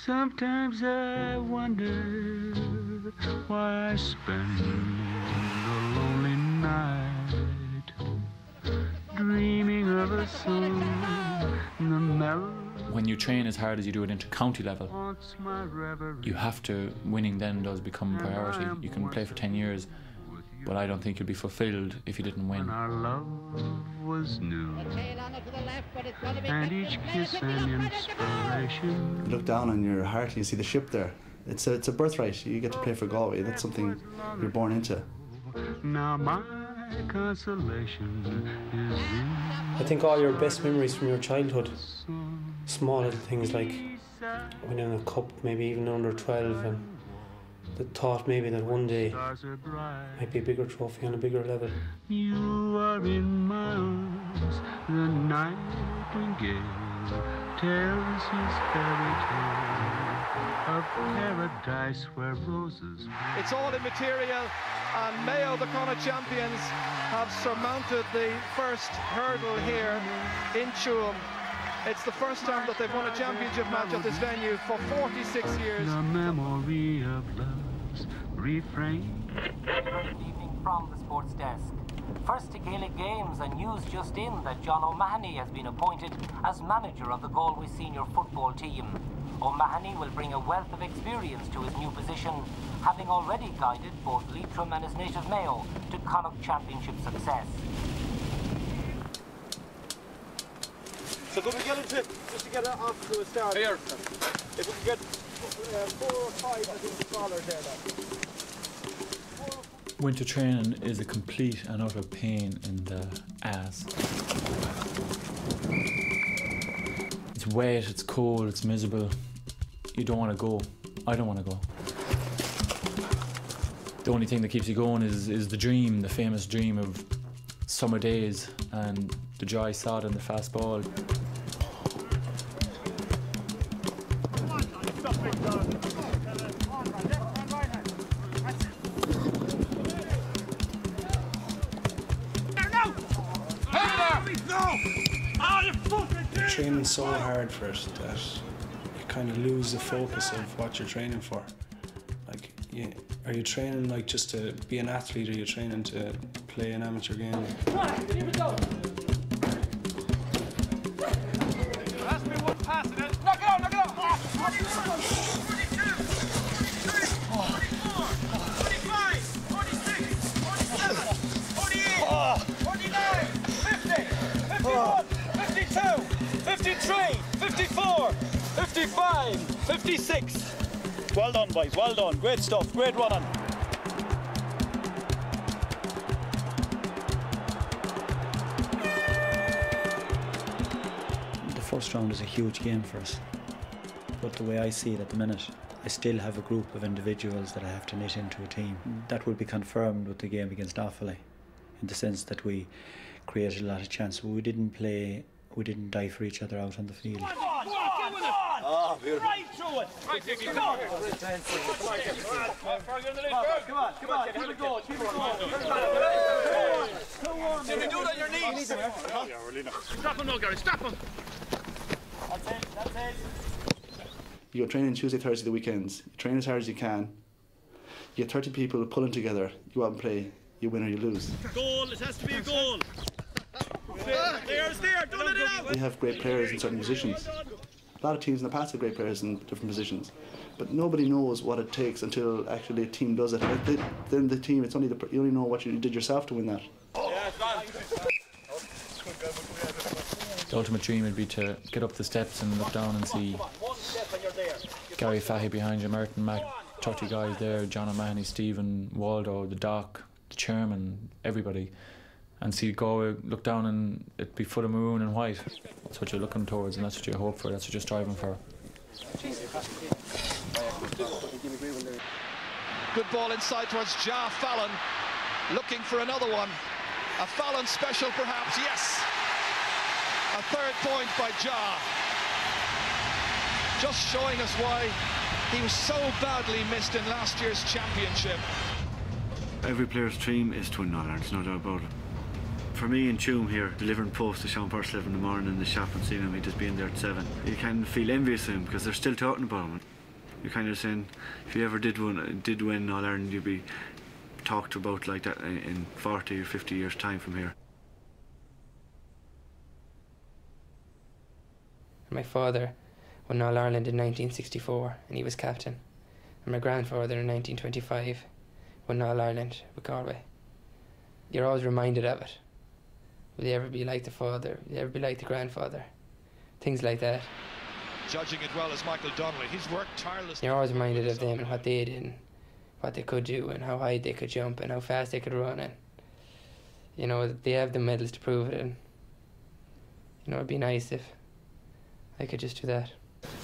Sometimes I wonder why I spend a lonely night dreaming of a song in the melody. When you train as hard as you do it into county level, you have to, winning then does become a priority. You can play for 10 years, but I don't think you'll be fulfilled if you didn't win. Our love was new, and each kiss an inspiration. You look down on your heart and you see the ship there. It's a birthright. You get to play for Galway. That's something you're born into. Now my consolation is in. I think all your best memories from your childhood, small little things like winning a cup, maybe even under 12, and the thought maybe that one day might be a bigger trophy on a bigger level. You are in my arms, the nightingale tells his fairy tale of paradise where roses. It's all immaterial, and Mayo, the Connacht champions, have surmounted the first hurdle here in Tuam. It's the first time that they've won a championship match at this venue for 46 years. The memory of love's refrain. Good evening from the sports desk. First to Gaelic Games, and news just in that John O'Mahony has been appointed as manager of the Galway senior football team. O'Mahony will bring a wealth of experience to his new position, having already guided both Leitrim and his native Mayo to Connacht championship success. So could we get into, just to get it off to a start, here. If we could get 4 or 5, I think the scholars there now. Winter training is a complete and utter pain in the ass. It's wet, it's cold, it's miserable. You don't want to go. I don't want to go. The only thing that keeps you going is the dream, the famous dream of summer days and the dry sod and the fast ball. Training so hard for it that you kind of lose the focus of what you're training for. Like, are you training like just to be an athlete, or are you training to play an amateur game? Come on, here we go. There has to be one pass in it. Knock it out, knock it out. 42, 42, 44, 45, 46, 47, 48, 49, 50, 51, 52, 53, 54, 55, 56. Well done, boys, well done. Great stuff, great running. The first round is a huge game for us, but the way I see it at the minute, I still have a group of individuals that I have to knit into a team. That will be confirmed with the game against Offaly, in the sense that we created a lot of chances, but we didn't die for each other out on the field. Oh, beautiful. Right through it. Right, take it. Come on. Come on. Keep it going. Did we do it on your knees? Yeah, really not. Stop him, no, Gary. Stop him. That's it. You go training Tuesday, Thursday, the weekends. You train as hard as you can. You get 30 people pulling together. You go out and play. You win or you lose. Goal. It has to be a goal. There's there. Don't let it out. We have great players in certain positions. A lot of teams in the past have great players in different positions, but nobody knows what it takes until actually a team does it. Then the team, it's only you only know what you did yourself to win that. The ultimate dream would be to get up the steps and look down and see Gary Fahy behind you, Merton Mac, 30 guys there, John O'Mahony, Stephen, Waldo, the Doc, the chairman, everybody, and see Galway, look down and it'd be full of maroon and white. That's what you're looking towards, and that's what you hope for, that's what you're striving for. Good ball inside towards Ja Fallon, looking for another one. A Fallon special perhaps, yes. A third point by Ja. Just showing us why he was so badly missed in last year's championship. Every player's dream is to win All-Ireland, there's no doubt about it. For me in Tuam here, delivering post to Sean Purcell in the morning in the shop and seeing him, he just being there at 7, you can feel envious of him because they're still talking about him. You're kind of saying, if you ever did win All-Ireland, you'd be talked about like that in 40 or 50 years' time from here. My father won All-Ireland in 1964 and he was captain. And my grandfather in 1925 won All-Ireland with Galway. You're always reminded of it. Will you ever be like the father? Will you ever be like the grandfather? Things like that. Judging it well as Michael Donnelly. He's worked tirelessly. You're always reminded of them and what they did and what they could do and how high they could jump and how fast they could run. And, you know, they have the medals to prove it. And, you know, it'd be nice if I could just do that.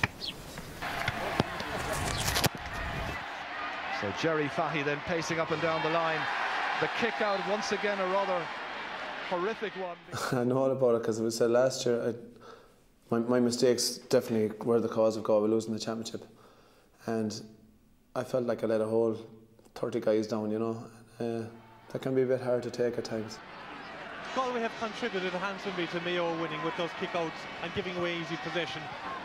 So Gerry Fahy then pacing up and down the line. The kick out, once again, a rather horrific one. I know all about it because it was said last year. My mistakes definitely were the cause of Galway losing the championship. And I felt like I let a whole 30 guys down, you know. That can be a bit hard to take at times. Galway have contributed handsomely to Mayo winning with those kick-outs and giving away easy possession.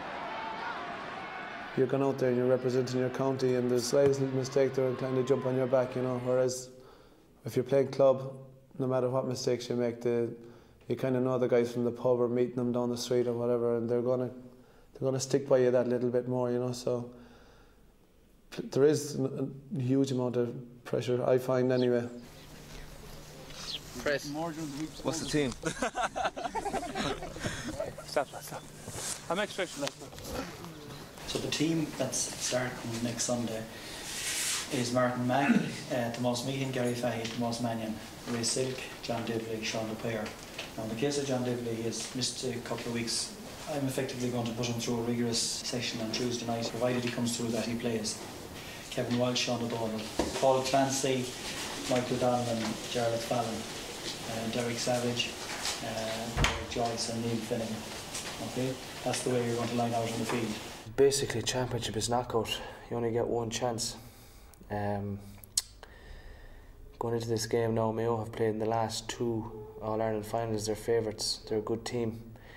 You're going out there and you're representing your county, and the slightest little mistake they're inclined to jump on your back, you know. Whereas if you're playing club, no matter what mistakes you make, you kind of know the guys from the pub or meeting them down the street or whatever, and they're gonna stick by you that little bit more, you know. So there is a huge amount of pressure, I find, anyway. Chris, what's the team? Stop. I'm extra. So the team that's starting next Sunday is Martin Mack, Tomás Meehan, Gary Fahy, Tomás Mannion, Ray Silk, John Divley, Sean LePere. Now in the case of John Divley, he has missed a couple of weeks. I'm effectively going to put him through a rigorous session on Tuesday night, provided he comes through that he plays. Kevin Walsh, Sean O'Donnell, Paul Clancy, Michael Donlan, Jarlath Fallon, Derek Savage, Derek Joyce and Neil Finnegan. Okay, that's the way you're going to line out on the field. Basically, championship is knockout. You only get one chance. Going into this game now, Mayo have played in the last 2 All-Ireland finals. They're favourites. They're a good team.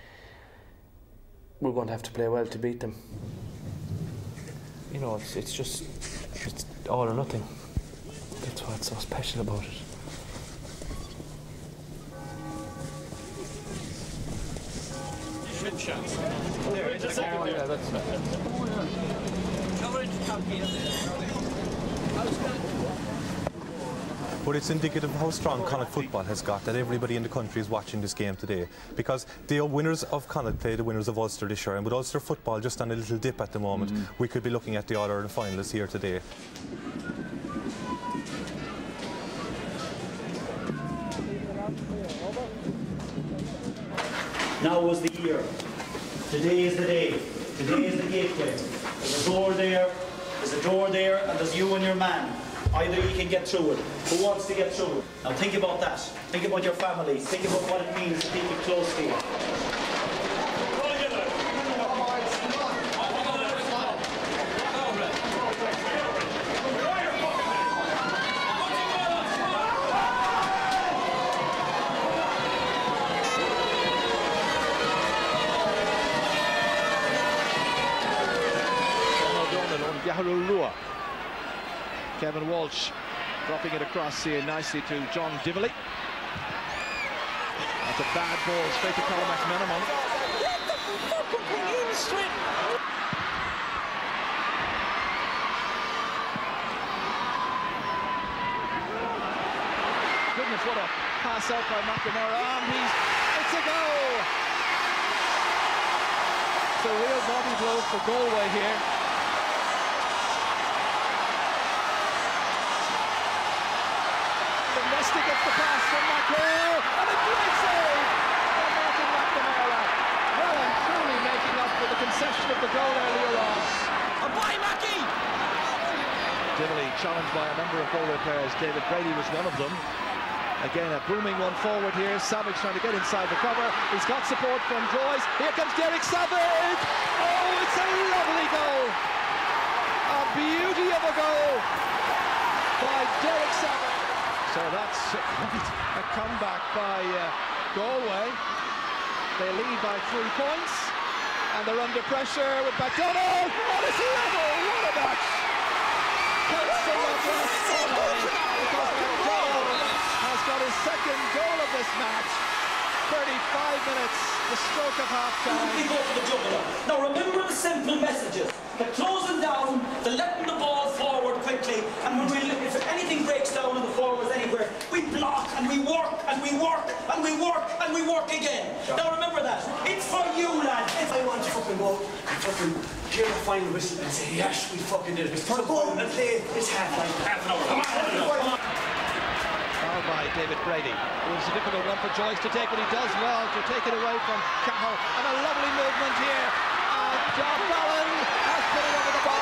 We're going to have to play well to beat them. You know, it's all or nothing. That's what's so special about it. But it's indicative of how strong Connacht football has got, that everybody in the country is watching this game today. Because the winners of Connacht play the winners of Ulster this year, and with Ulster football just on a little dip at the moment, we could be looking at the All-Ireland finalists here today. Now was the year. Today is the day. Today is the gateway. There's a door there, and there's you and your man. Either you can get through it. Who wants to get through it? Now think about that. Think about your family. Think about what it means to keep it close to you. Kevin Walsh dropping it across here nicely to John Divley. That's a bad ball straight to Colin McMenamin. Get the fucking thing in straight. Goodness, what a pass out by McNamara, and it's a goal! It's a real body blow for Galway here. Nesty gets the pass from McHale, and a great save from Martin McNamara. Well and truly making up for the concession of the goal earlier on. And by Mackie! Divley challenged by a number of Galway players. David Brady was one of them. Again, a booming one forward here. Savage trying to get inside the cover. He's got support from Joyce. Here comes Derek Savage. Oh, it's a lovely goal. A beauty of a goal by Derek Savage. So that's a comeback by Galway, they lead by 3 points, and they're under pressure with McDonald. Oh, it's level! What a match! Kelsey because McDonald has got his second goal of this match. 35 minutes, the stroke of half-time. We go for the juggler. Now remember the simple messages. The closing down, the letting the ball forward quickly, and when if anything breaks down in the forwards anywhere, we block and we work and we work and we work and we work again. Sure. Now remember that. It's for you, lads. If I want to fucking go and fucking hear the final whistle and say, yes, we fucking did it. For the ball and play this half an hour. Come on. Fouled by David Brady. It was a difficult one for Joyce to take, but he does well to take it away from Cahill. And a lovely movement here. And John Fallon has put it over the bar.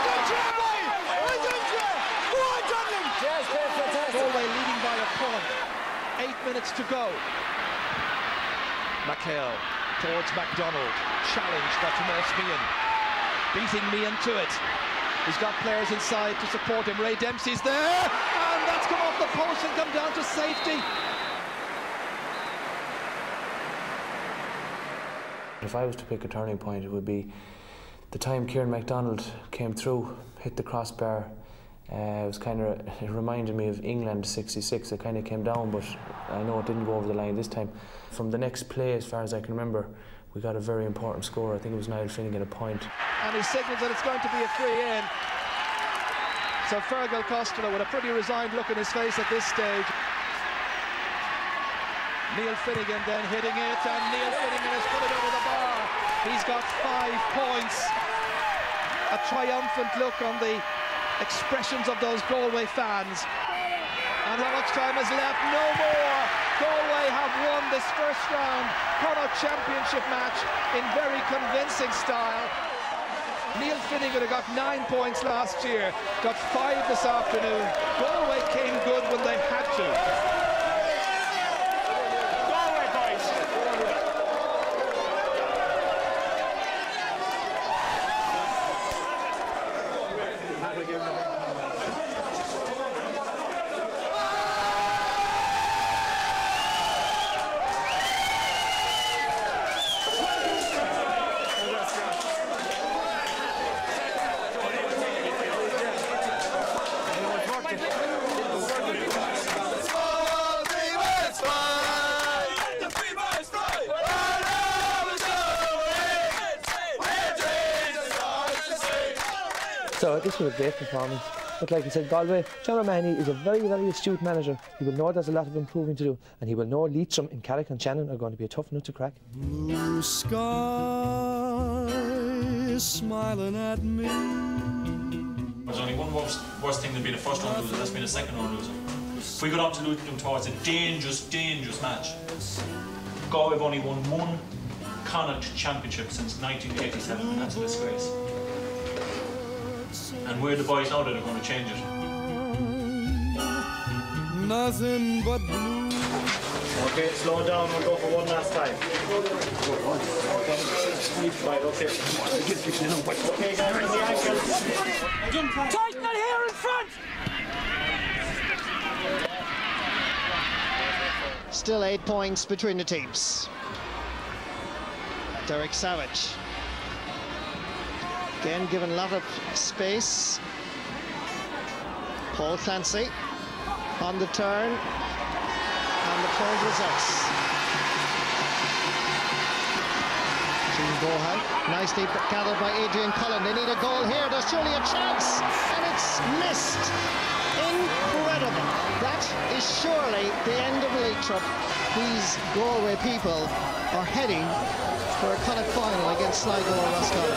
Galway leading by a point. 8 minutes to go. McHale towards McDonald. Challenged by Tomas Meehan. Beating Meehan to it. He's got players inside to support him. Ray Dempsey's there. And that's come off the post and come down to safety. If I was to pick a turning point, it would be the time Kieran MacDonald came through, hit the crossbar. It reminded me of England '66. It kind of came down, but I know it didn't go over the line this time. From the next play, as far as I can remember, we got a very important score. I think it was Niall Finnegan a point. And he signals that it's going to be a free in. So Fergal Costello with a pretty resigned look in his face at this stage. Neil Finnegan then hitting it, and Neil Finnegan has put it over the bar. He's got 5 points. A triumphant look on the expressions of those Galway fans. And how much time is left? No more. Galway have won this first round Connacht Championship match in very convincing style. Neil Finnegan got 9 points last year, got 5 this afternoon. Galway came good when they had to. Galway boys! So this was a great performance. But like I said, Galway, John O'Mahony is a very, very astute manager. He will know there's a lot of improving to do, and he will know Leitrim and Carrick and Shannon are going to be a tough nut to crack. Blue sky smiling at me. There's only one worse thing than being a first round loser, that's being a second round loser. If we got on to losing towards a dangerous match. Galway have only won one Connacht Championship since 1987, and that's a disgrace. And we're the boys now that are going to change it. Nothing but blue. Okay, slow it down, we'll go for one last time. Right, okay. Okay, guys, the ankles. Tighten it here in front! Still 8 points between the teams. Derek Savage. Again, given a lot of space. Paul Clancy on the turn. And the cold results. Gene Bohan, nicely gathered by Adrian Cullen. They need a goal here. There's surely a chance. And it's missed. Incredible. That is surely the end of Leitrim. These Galway people are heading for a Connacht final against Sligo or Roscommon.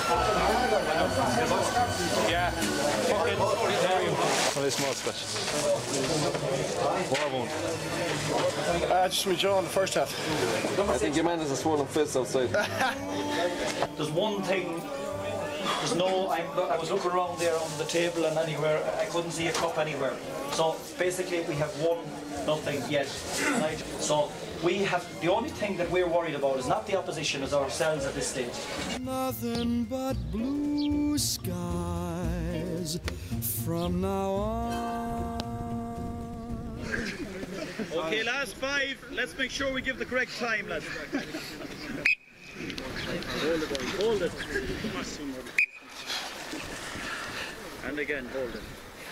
Yeah, fucking only small scratches. War wound. Just withdraw in the first half. I think your man has a swollen fist outside. There's one thing. There's no. I was looking around there on the table and anywhere. I couldn't see a cup anywhere. So basically, we have 1-0 yet. So we have. The only thing that we're worried about is not the opposition, is ourselves at this stage. Nothing but blue skies from now on. Okay, last 5. Let's make sure we give the correct time, lads. Hold it. And again, hold it.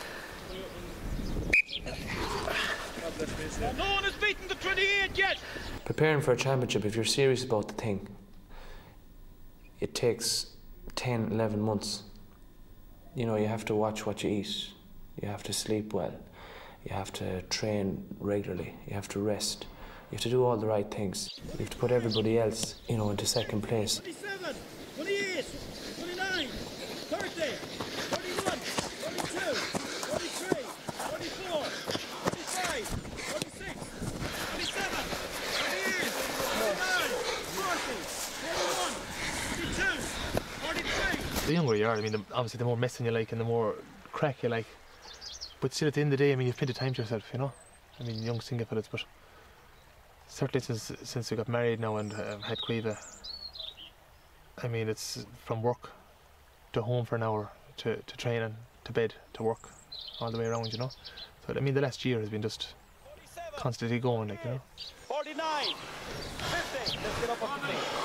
No one has beaten the 28 yet! Preparing for a championship, if you're serious about the thing, it takes 10, 11 months. You know, you have to watch what you eat, you have to sleep well, you have to train regularly, you have to rest, you have to do all the right things. You have to put everybody else, you know, into second place. 27, 28, 29, 30, 31, 32, 33, 34, 35, 36, 37, 38, 39, 40, 41, 42, 43. The younger you are, I mean, obviously the more messing you like and the more crack you like. But still at the end of the day, I mean, you've plenty of time to yourself, you know? I mean, young single fellas, but certainly since we got married now and had Quiva, I mean, it's from work to home for an hour, to training, to bed, to work, all the way around, you know? So, I mean, the last year has been just constantly going, like, you know? 49, 50, let's get up off the feet.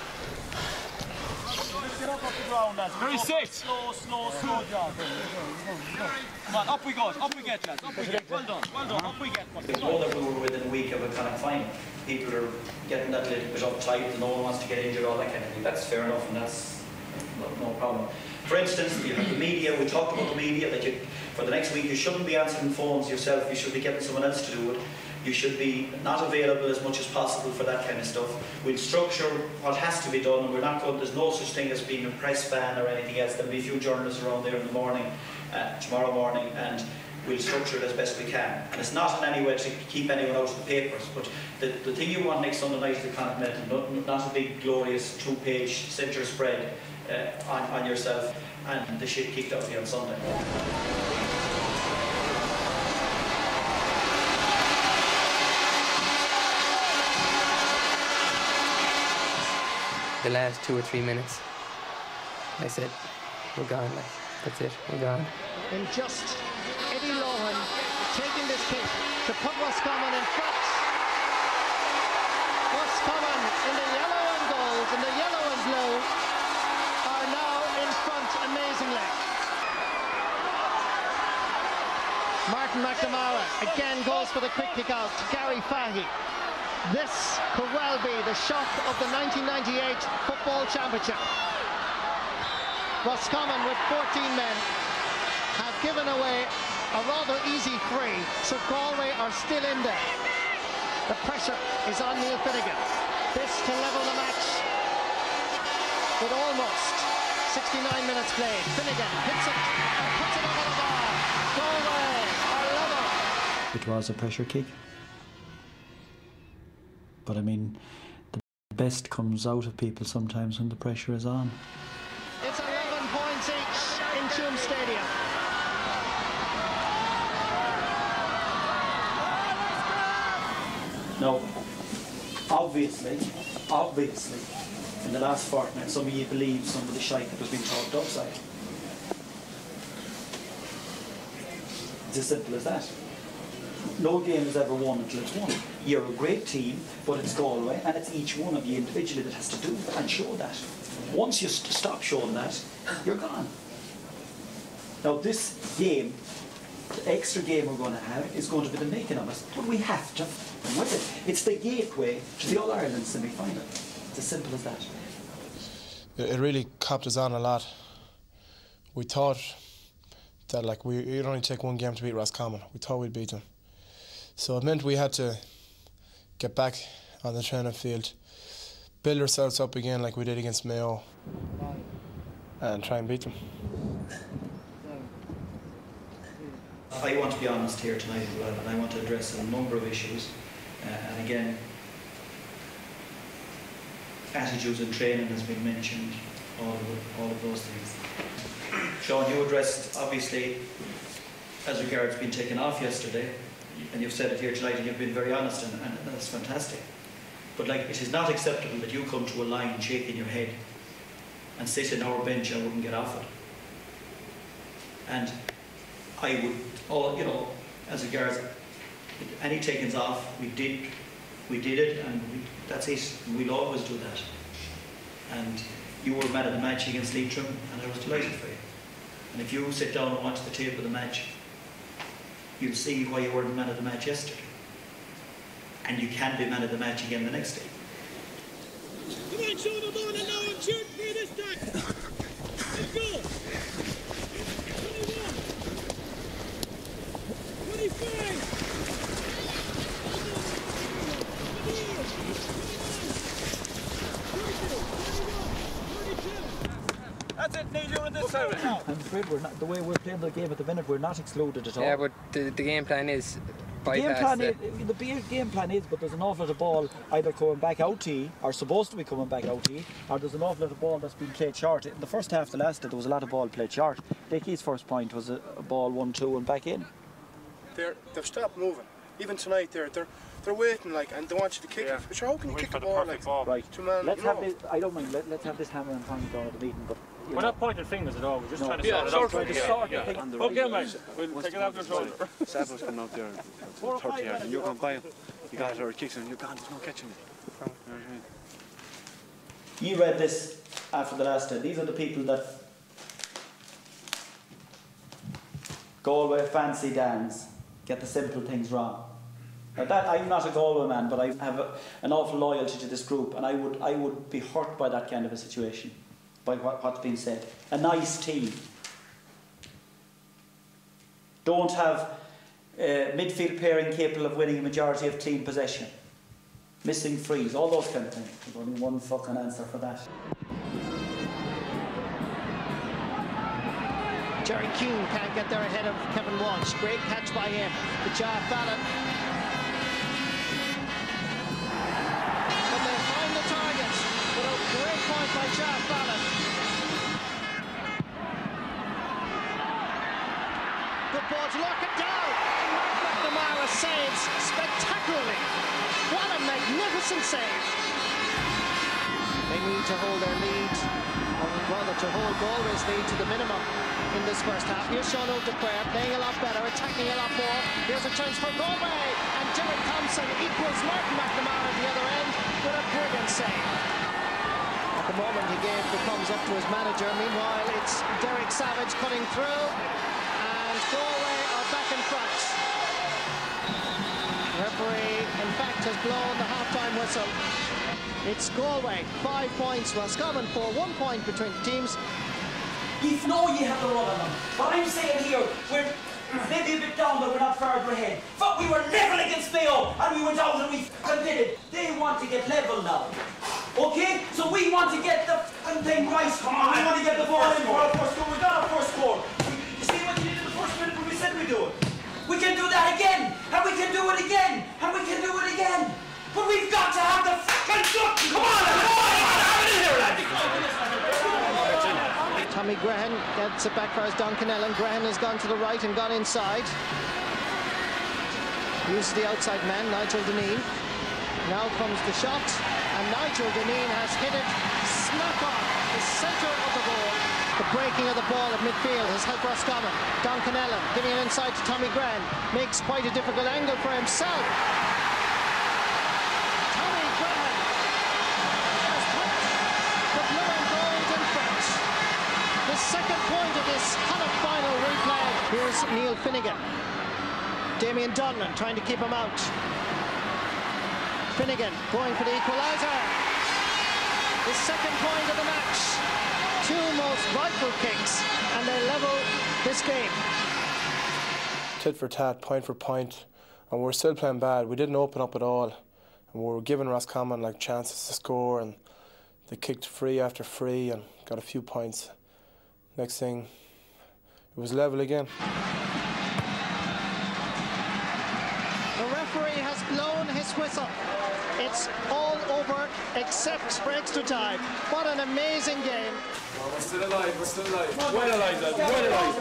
Let's get up off the ground, lads. 36. Slow job. Come on, up we go, up we get, lads, up we get. Well done, up we get. We know that we were within a week of a kind of final. People are getting that little bit uptight and no one wants to get injured, all that kind of thing. That's fair enough and that's no problem. For instance, you have the media, we talked about the media, that for the next week you shouldn't be answering phones yourself, you should be getting someone else to do it. You should be not available as much as possible for that kind of stuff. We'll structure what has to be done, and we're not going, there's no such thing as being a press ban or anything else. There'll be a few journalists around there in the morning, tomorrow morning, and we'll structure it as best we can. And it's not in any way to keep anyone out of the papers, but the thing you want next Sunday night is the Continental, not a big glorious 2-page centre spread on yourself, and the shit kicked out of you on Sunday. The last 2 or 3 minutes, I said, we're gone, like, that's it, we're gone. In just Eddie Lohan taking this kick to put Roscommon in front. Roscommon in the yellow and gold, in the yellow and blue, are now in front amazingly. Martin McNamara again goes for the quick kick out to Gary Fahy. This could well be the shock of the 1998 football championship. Roscommon with 14 men have given away a rather easy free, so Galway are still in there. The pressure is on Neil Finnegan. This to level the match with almost 69 minutes played. Finnegan hits it and puts it over the bar. Galway are level. It was a pressure kick. But I mean, the best comes out of people sometimes when the pressure is on. It's 11 points each in Tuam Stadium. Now, obviously, in the last fortnight, some of you believe some of the shite that was being talked outside. It's as simple as that. No game is ever won until it's won. You're a great team, but it's Galway, and it's each one of you individually that has to do and show that. Once you stop showing that, you're gone. Now this game, the extra game we're going to have, is going to be the making of us, but we have to with it. It's the gateway to the All-Ireland semi-final. It's as simple as that. It really copped us on a lot. We thought that it'd only take one game to beat Roscommon. We thought we'd beat them. So it meant we had to get back on the training field, build ourselves up again like we did against Mayo, and try and beat them. I want to be honest here tonight as well, and I want to address a number of issues. And again, attitudes and training has been mentioned, all of those things. Sean, you addressed, obviously, as regards being taken off yesterday, and you've said it here tonight, and you've been very honest, and that's fantastic. But it is not acceptable that you come to a line shaking your head and sit in our bench and wouldn't get off it. And I would, as regards Any takings off, we did it, and that's it. We'll always do that. And you were man of the match against Leitrim, and I was delighted for you. And if you sit down and watch the tape of the match, you'll see why you weren't man of the match yesterday. And you can be man of the match again the next day. Come on, show them on and now I'm cheering for you this time. Let's go. 21. 25. That's it, Neil, you're on this side right now. I'm afraid we're not, the way we're playing the game at the minute, we're not excluded at all. Yeah, but the game plan is The game plan is, but there's an awful lot of ball either coming back out to, or supposed to be coming back out to, or there's an awful lot of ball that's been played short. In the first half of the last day, there was a lot of ball played short. Dickie's first point was a ball 1-2 and back in. They've stopped moving. Even tonight, they're waiting, like, and they want you to kick it. But how can you kick the ball like right? Man, let's have this. I don't mind. Let's have this hammer and tongue down at the meeting, but. We're not pointing fingers at all, we're just trying to sort it out. Okay, mate, we'll take it out of control. Sabo's coming out there 30 yards, and you're going by him. You got it, or kicks him, and you're gone, there's no catching it. You read this after the last day. These are the people that Galway fancy Dans get the simple things wrong. Now that, I'm not a Galway man, but I have an awful loyalty to this group, and I would be hurt by that kind of a situation, by what's been said. A nice team. Don't have midfield pairing capable of winning a majority of clean possession. Missing frees, all those kind of things. There's only one fucking answer for that. Jerry Keane can't get there ahead of Kevin Walsh. Great catch by him. The Jar Fallon. But they find the target with a great point by Jar Fallon. Good ball to lock it down. And Mark McNamara saves spectacularly. What a magnificent save. They need to hold their lead, or rather to hold Galway's lead to the minimum in this first half. Here's Sean O'Dwyer playing a lot better, attacking a lot more. Here's a chance for Galway, and Derek Thompson equals Martin McNamara at the other end with a brilliant save. At the moment he gave the thumbs up to his manager. Meanwhile it's Derek Savage cutting through, and Galway are back in front. The referee in fact has blown the half-time whistle. It's Galway 5 points, Roscommon 4, 1 point between the teams. You know you have the run on them. What I'm saying here, we're maybe a bit down, but we're not further ahead. But we were level against Mayo, and we went out and we did it. They want to get level now. Okay? So we want to get the thing right. Come on, we want to get the ball in for our first score. We got our first score. You see what you did in the first minute when we said we'd do it? We can do that again, and we can do it again, and we can do it again. But we've got to have the fucking duck. Come on, have it in here, lad. Tommy Grehan gets it back for his Duncanellen. Grehan has gone to the right and gone inside. Uses the outside man, Nigel Deneen. Now comes the shot, and Nigel Deneen has hit it smack on the centre of the goal. The breaking of the ball at midfield has helped Roscommon. Duncanellen giving it inside to Tommy Grehan. Makes quite a difficult angle for himself. Tommy Grehan has put the blue and gold in front. The second point of this Connacht final replay. Here's Neil Finnegan. Damien Donlan trying to keep him out. Finnegan going for the equaliser. The second point of the match. Two most vital kicks, and they level this game. Tit for tat, point for point, and we're still playing bad. We didn't open up at all, and we were giving Roscommon like chances to score, and they kicked free after free and got a few points. Next thing, it was level again. The referee has blown his whistle. It's all over except for extra time. What an amazing game. We're still alive, we're still alive. Well alive, lads, well alive.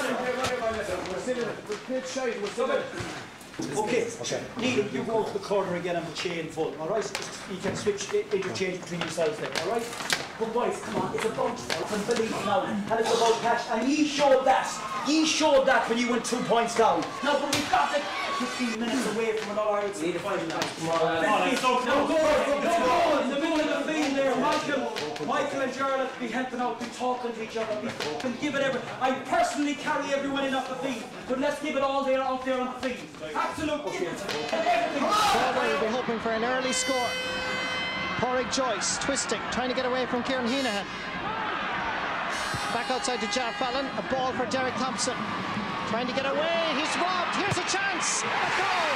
We're still alive. Okay, Neil, you go to the corner again and chain full, all right? You can switch, interchange between yourselves there, all right? But boys, come on, it's about belief now, and it's about catch, and he showed that. He showed that when you went 2 points down. Now, but we've got to 15 minutes away from an All-Ireland semi-final now. In the middle of the field there, Michael and Gerald be helping out, be talking to each other, be give it everything. I personally carry everyone in off the field, but let's give it all there out there on the field. Absolutely. Galway will be hoping for an early score. Pádraig Joyce twisting, trying to get away from Kieran Heenahan. Back outside to Jar Fallon, a ball for Derek Thompson. Trying to get away, he's robbed, here's a chance, a goal!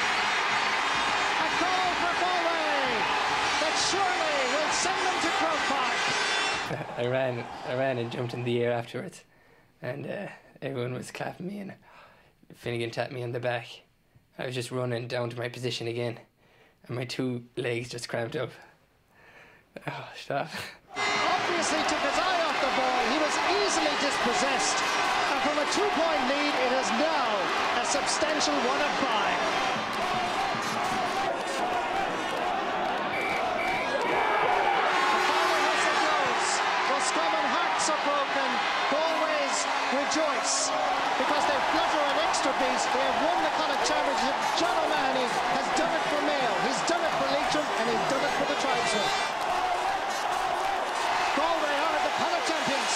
A goal for Galway that surely will send them to Croke Park. I ran and jumped in the air afterwards, and everyone was clapping me, and Finnegan tapped me on the back. I was just running down to my position again, and my 2 legs just cramped up. Oh, stop. Obviously took his eye off the ball, he was easily dispossessed. And from a 2-point lead, it is now a substantial 1 of 5. Roscommon hearts are broken, Galway's rejoice because they flutter an extra beat. They have won the Connacht Championship. John O'Mahony has done it for Mayo, he's done it for Leitrim, and he's done it for the tribesmen. Galway are the Connacht champions.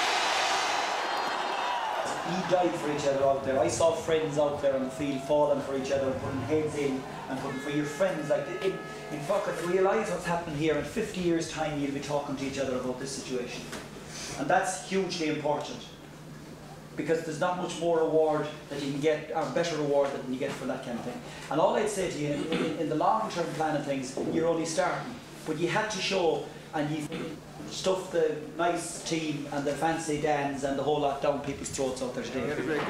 We died for each other out there. I saw friends out there on the field falling for each other, putting heads in and putting for your friends. Like in Falkirk, realise what's happening here. In 50 years' time, you'll be talking to each other about this situation, and that's hugely important because there's not much more reward that you can get, or better reward than you get for that kind of thing. And all I'd say to you, in the long-term plan of things, you're only starting, but you had to show, and you've stuffed the nice team and the fancy dans and the whole lot down people's throats out there today.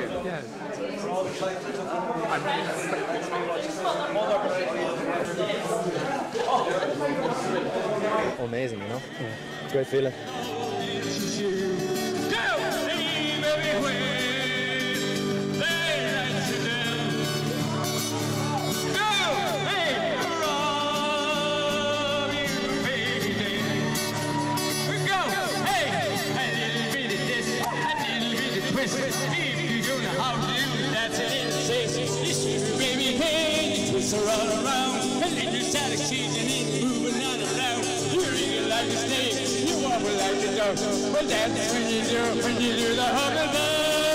Amazing, you know? Yeah. Great feeling. Run around and then you start exchanging it, moving on around. You ring it like a snake, you wobble like a dog. Well, that's when you do the huggable.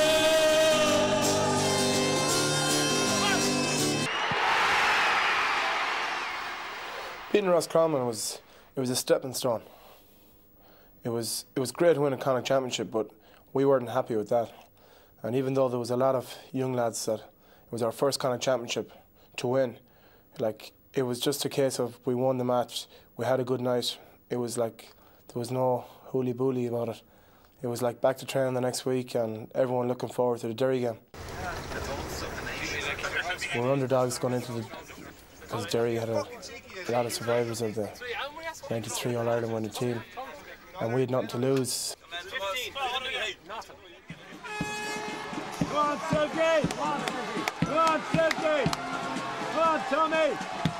Beating Roscommon was a stepping stone. It was great to win a Connacht Championship, but we weren't happy with that. And even though there was a lot of young lads that it was our first Connacht Championship to win, like it was just a case of we won the match, we had a good night. It was like there was no hooly-booly about it. It was like back to training the next week and everyone looking forward to the Derry game. We were underdogs going into the, because Derry had a lot of survivors of the 93 All-Ireland winning team, and we had nothing to lose. Come on, Silky! Come on, Silky! Come on, Tommy!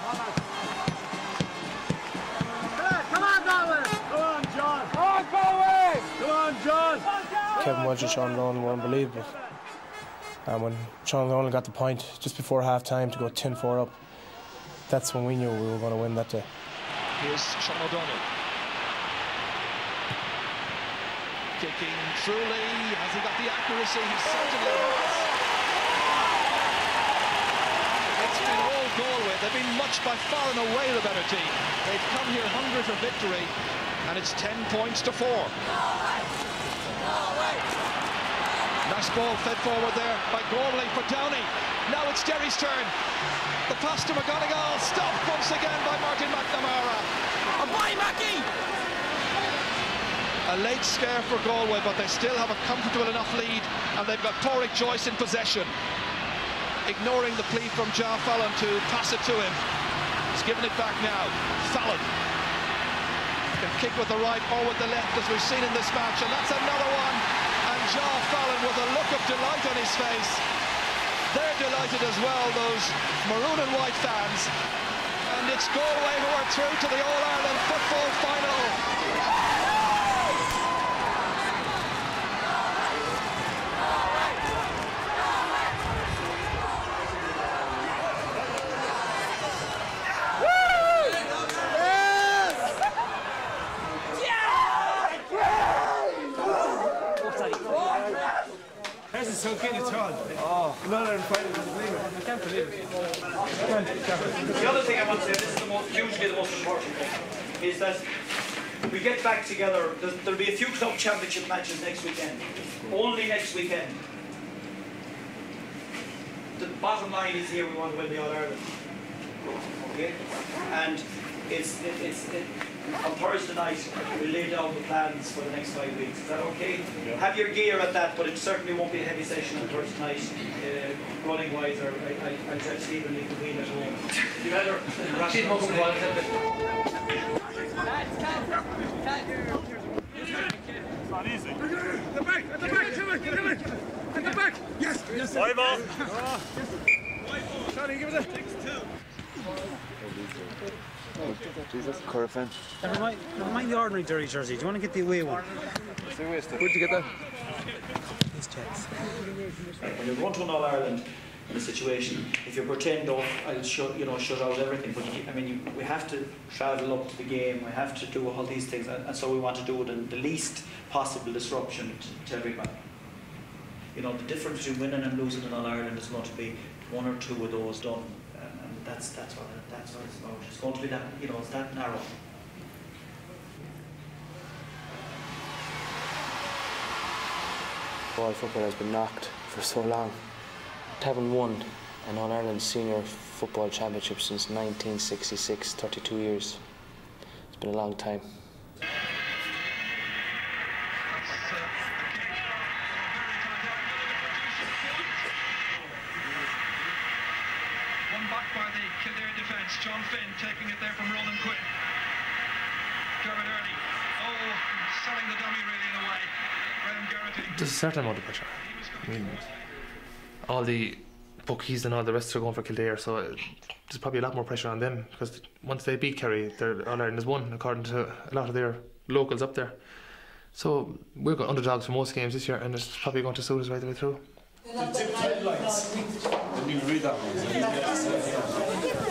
Come on, Galway! Come on, John! Come on, Galway! Come on, John! Kevin Welch and Sean Nolan were unbelievable. And when Sean Nolan got the point just before half-time to go 10-4 up, that's when we knew we were going to win that day. Here's Sean O'Donnell. Kicking truly. Has he got the accuracy? He certainly has. It's been all Galway. They've been much by far and away the better team. They've come here hungry for victory, and it's 10 points to 4. Nice ball fed forward there by Gormley for Downey. Now it's Derry's turn. The pass to McGonigal, stopped once again by Martin McNamara. And by Mackey! A late scare for Galway, but they still have a comfortable enough lead, and they've got Pádraig Joyce in possession. Ignoring the plea from Jar Fallon to pass it to him. He's given it back now. Fallon can kick with the right or with the left, as we've seen in this match, and that's another one. And Jar Fallon with a look of delight on his face. They're delighted as well, those maroon and white fans. And it's Galway who are through to the All-Ireland football final. This is so good at all. Oh. Another final. I can't believe it. The other thing I want to say, this is hugely the most important thing, is that we get back together. There'll be a few club championship matches next weekend. Only next weekend. The bottom line is here, we want to win the All-Ireland. Okay? And it's on Thursday night, we lay down the plans for the next 5 weeks. Is that okay? Yeah. Have your gear at that, but it certainly won't be a heavy session on Thursday night, running-wise, or I'll tell Stephen leave the wheel at home. You better It's not easy. At the back, Jimmy! At the back! Yes! 5 off! Johnny, give it a 6-2. Jesus, Corafan. Never mind the ordinary Derry jersey. Do you want to get the away one? Where'd you get that? These checks. When you're going to an All-Ireland in a situation, if you pretend, I'll shut out everything. But we have to travel up to the game. We have to do all these things, and so we want to do it in the least possible disruption to everybody. You know, the difference between winning and losing in All-Ireland is going to be 1 or 2 of those done. That's what it's about. It's going to be that, it's that narrow. Ball football has been knocked for so long. Haven't won an All-Ireland Senior Football Championship since 1966, 32 years. It's been a long time. John Finn taking it there from Roland Quinn. Dermot Early. Selling the dummy really in a way. Graham Garrity. There's a certain amount of pressure. I mean, all the bookies and all the rest are going for Kildare, so there's probably a lot more pressure on them, because once they beat Kerry, their All-Ireland is won, according to a lot of their locals up there. So we're got underdogs for most games this year, and it's probably going to suit us right the way through. The tip headlines. Didn't even read that one.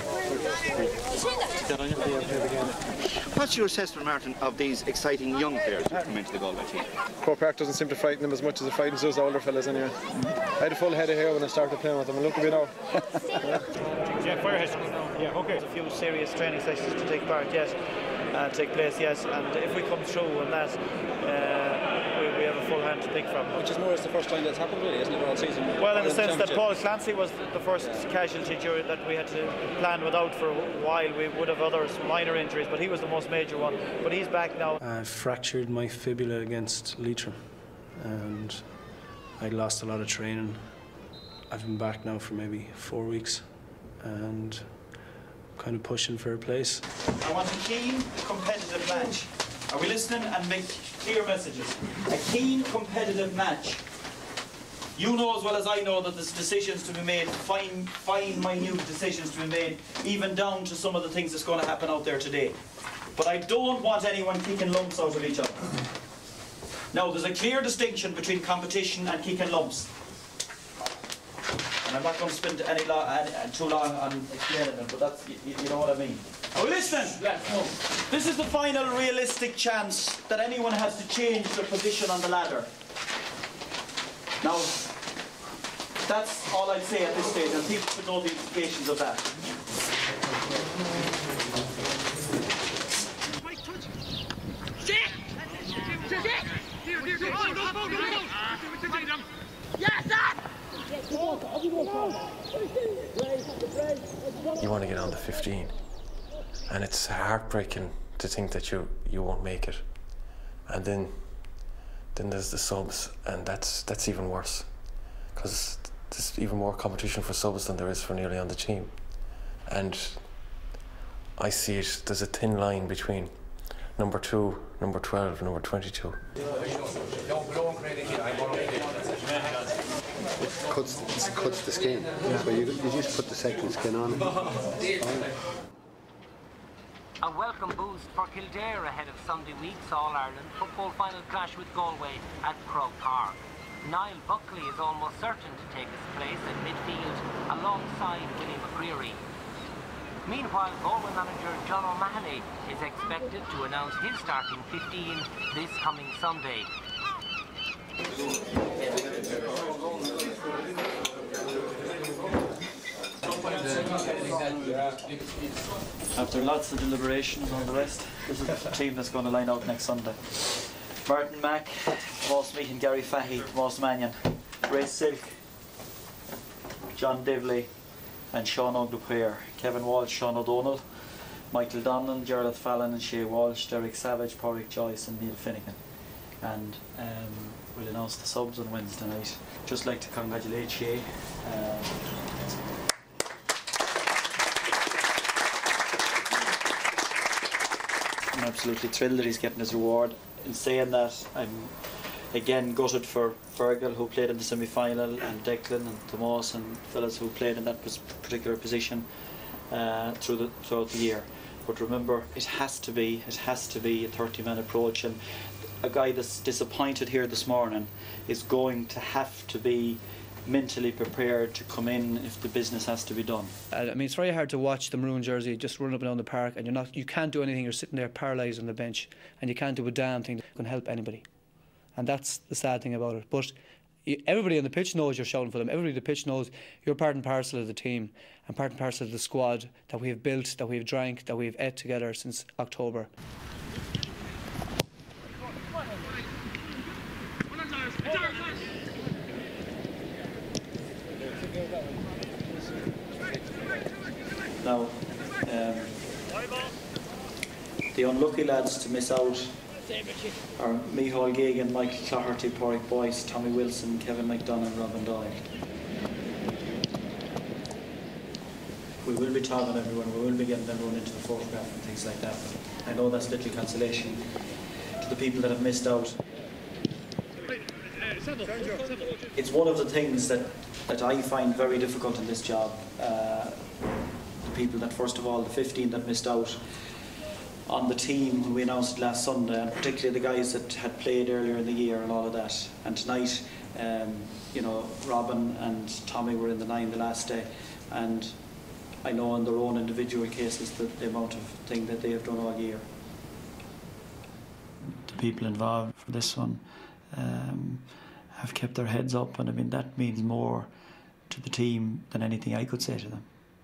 What's your assessment, Martin, of these exciting young players who come into the Galway team? Croke Park doesn't seem to frighten them as much as it frightens those older fellas anyway. I had a full head of hair when I started playing with them, and look at me now. Yeah, fire ahead. Yeah, okay. There's a few serious training sessions to take place, yes, and if we come through on that, we have a full hand to pick from. Which is more or less the first time that's happened, really, isn't it, all season? Well, in the sense that Paul Clancy was the first casualty that we had to plan without for a while. We would have others, minor injuries, but he was the most major one. But he's back now. I fractured my fibula against Leitrim, and I lost a lot of training. I've been back now for maybe 4 weeks, and kind of pushing for a place. I want a keen, competitive match. Are we listening? And make clear messages. A keen, competitive match. You know as well as I know that there's decisions to be made, fine, minute decisions to be made, even down to some of the things that's going to happen out there today. But I don't want anyone kicking lumps out of each other. Now, there's a clear distinction between competition and kicking lumps. And I'm not going to spend too long on explaining it, but that's, you know what I mean. Now listen, this is the final realistic chance that anyone has to change their position on the ladder. Now, that's all I'd say at this stage, and people should know the implications of that. You want to get on to 15, and it's heartbreaking to think that you won't make it, and then there's the subs, and that's even worse, because there's even more competition for subs than there is for nearly on the team. And I see it, there's a thin line between number 2, number 12, number 22. It cuts the skin, so you just put the second skin on it. A welcome boost for Kildare ahead of Sunday week's All-Ireland football final clash with Galway at Croke Park. Niall Buckley is almost certain to take his place in midfield alongside Willie McCreary. Meanwhile, Galway manager John O'Mahony is expected to announce his starting 15 this coming Sunday. After lots of deliberations on the rest, this is the team that's going to line out next Sunday. Martin Mack, Moss Meat and Gary Fahy, Moss Mannion, Ray Silk, John Divley and Sean O'Dupuyer, Kevin Walsh, Sean O'Donnell, Michael Donlan, Gerald Fallon and Shea Walsh, Derek Savage, Porrick Joyce and Neil Finnegan. And we'll announce the subs on Wednesday night. Just like to congratulate Shea. I'm absolutely thrilled that he's getting his reward. In saying that, I'm again gutted for Fergal, who played in the semi-final, and Declan and Tomas and fellas who played in that particular position throughout the year. But remember, it has to be a 30-man approach, and a guy that's disappointed here this morning is going to have to be mentally prepared to come in if the business has to be done. I mean, it's very hard to watch the maroon jersey just run up and down the park, and you can't do anything. You're sitting there paralysed on the bench, and you can't do a damn thing that can help anybody. And that's the sad thing about it. But everybody on the pitch knows you're shouting for them. Everybody on the pitch knows you're part and parcel of the team and part and parcel of the squad that we've built, that we've drank, that we've ate together since October. Now, the unlucky lads to miss out are Micheál Geoghegan, Michael Cloherty, Porrick Boyce, Tommy Wilson, Kevin McDonough and Robin Doyle. We will be talking to everyone, we will be getting everyone into the photograph and things like that. I know that's little consolation to the people that have missed out. It's one of the things that I find very difficult in this job. The people that, first of all, the 15 that missed out on the team when we announced it last Sunday, and particularly the guys that had played earlier in the year and all of that. And tonight, you know, Robin and Tommy were in the 9 the last day, and I know in their own individual cases the amount of thing that they have done all year. The people involved for this one have kept their heads up, and I mean that means more to the team than anything I could say to them.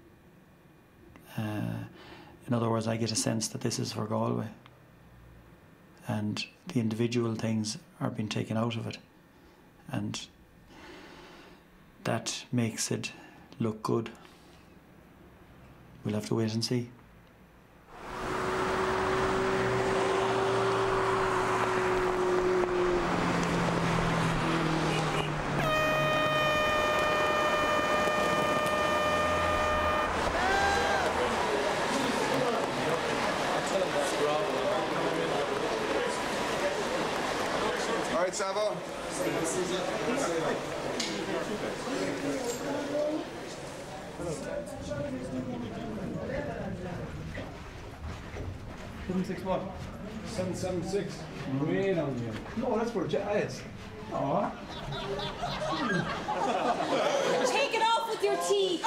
In other words, I get a sense that this is for Galway, and the individual things are being taken out of it, and that makes it look good. We'll have to wait and see. All right, Savo. What? 776. Way down here. No, that's where Jet is. Oh. Take it off with your teeth.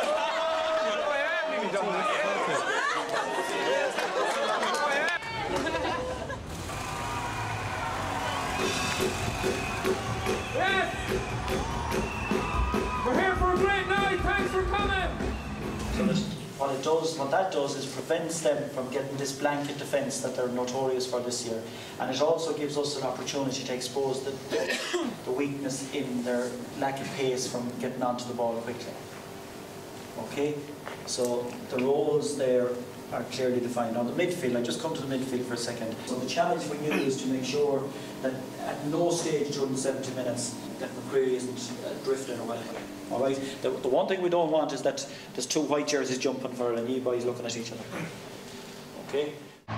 Yes! We're here for a great night. Thanks for coming. So what that does is prevents them from getting this blanket defence that they're notorious for this year, and it also gives us an opportunity to expose the weakness in their lack of pace from getting onto the ball quickly. Okay, so the roles there are clearly defined. On the midfield, I just come to the midfield for a second. So the challenge for you is to make sure that at no stage during the 70 minutes that McCreary isn't drifting or whatever. All right. The one thing we don't want is that there's two white jerseys jumping for it and you boys looking at each other. Okay.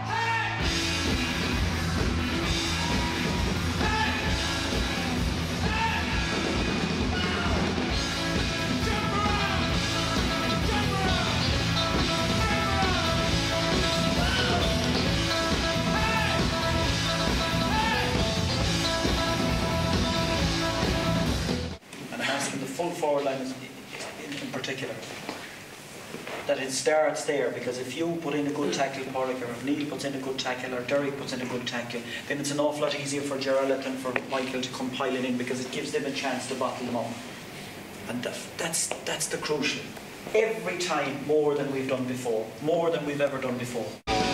Full forward line in particular, that it starts there, because if you put in a good tackle, Porrick, or if Neil puts in a good tackle, or Derek puts in a good tackle, then it's an awful lot easier for Gerald and for Michael to come piling in, because it gives them a chance to bottle them up. And that's the crucial. every time more than we've done before, more than we've ever done before.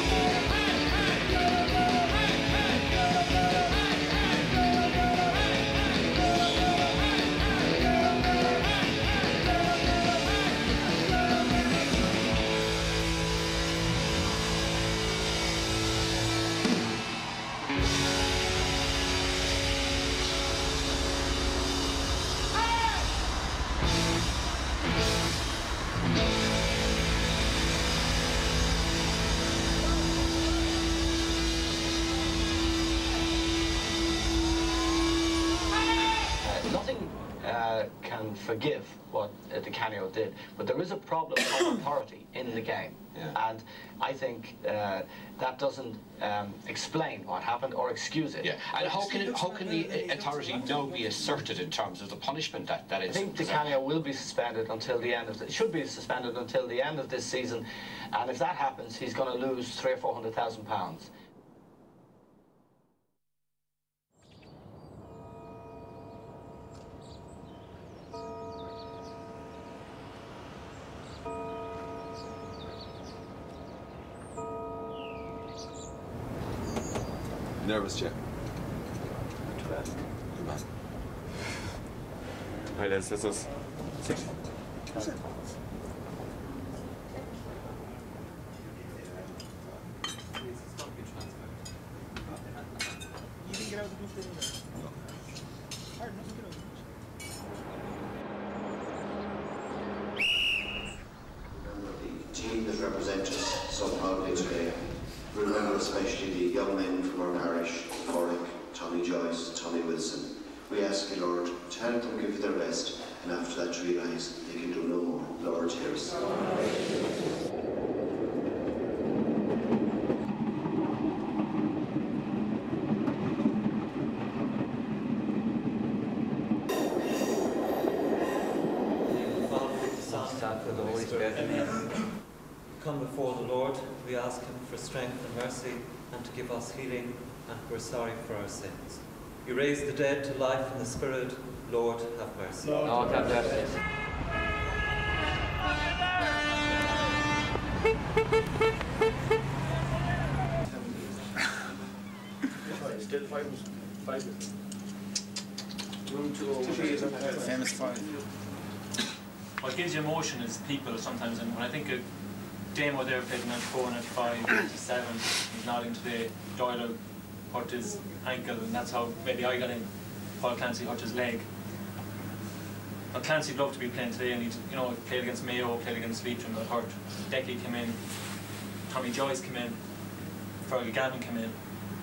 Can forgive what Di Canio did, but there is a problem of authority in the game, and I think that doesn't explain what happened or excuse it. Yeah, and how can the authority now be asserted in terms of the punishment that is? I think Di Canio will be suspended until the end of should be suspended until the end of this season, and if that happens, he's going to lose £300,000 or £400,000. Nervous, Jim? Too bad. Good man. Hi, Les, this is... The team that represent us so proudly today. Remember especially the young men from our parish, Corrick, Tommy Joyce, Tommy Wilson. We ask you, Lord, to help them give their best, and after that to realise they can do no more. Lord, hear us. Amen. Come before the Lord, we ask him for strength and mercy and to give us healing, and we're sorry for our sins. You raise the dead to life in the Spirit, Lord, have mercy. Lord, have mercy. Still five. Room 201. Famous five. What gives you emotion is people sometimes, and when I think of Damo there played 94, 95, 97, he's nodding today, Doyle hurt his ankle, and that's how maybe I got in. Paul Clancy hurt his leg. But Clancy'd love to be playing today, and he played against Mayo, played against Leitrim, got hurt. Decky came in, Tommy Joyce came in, Fergal Gavin came in.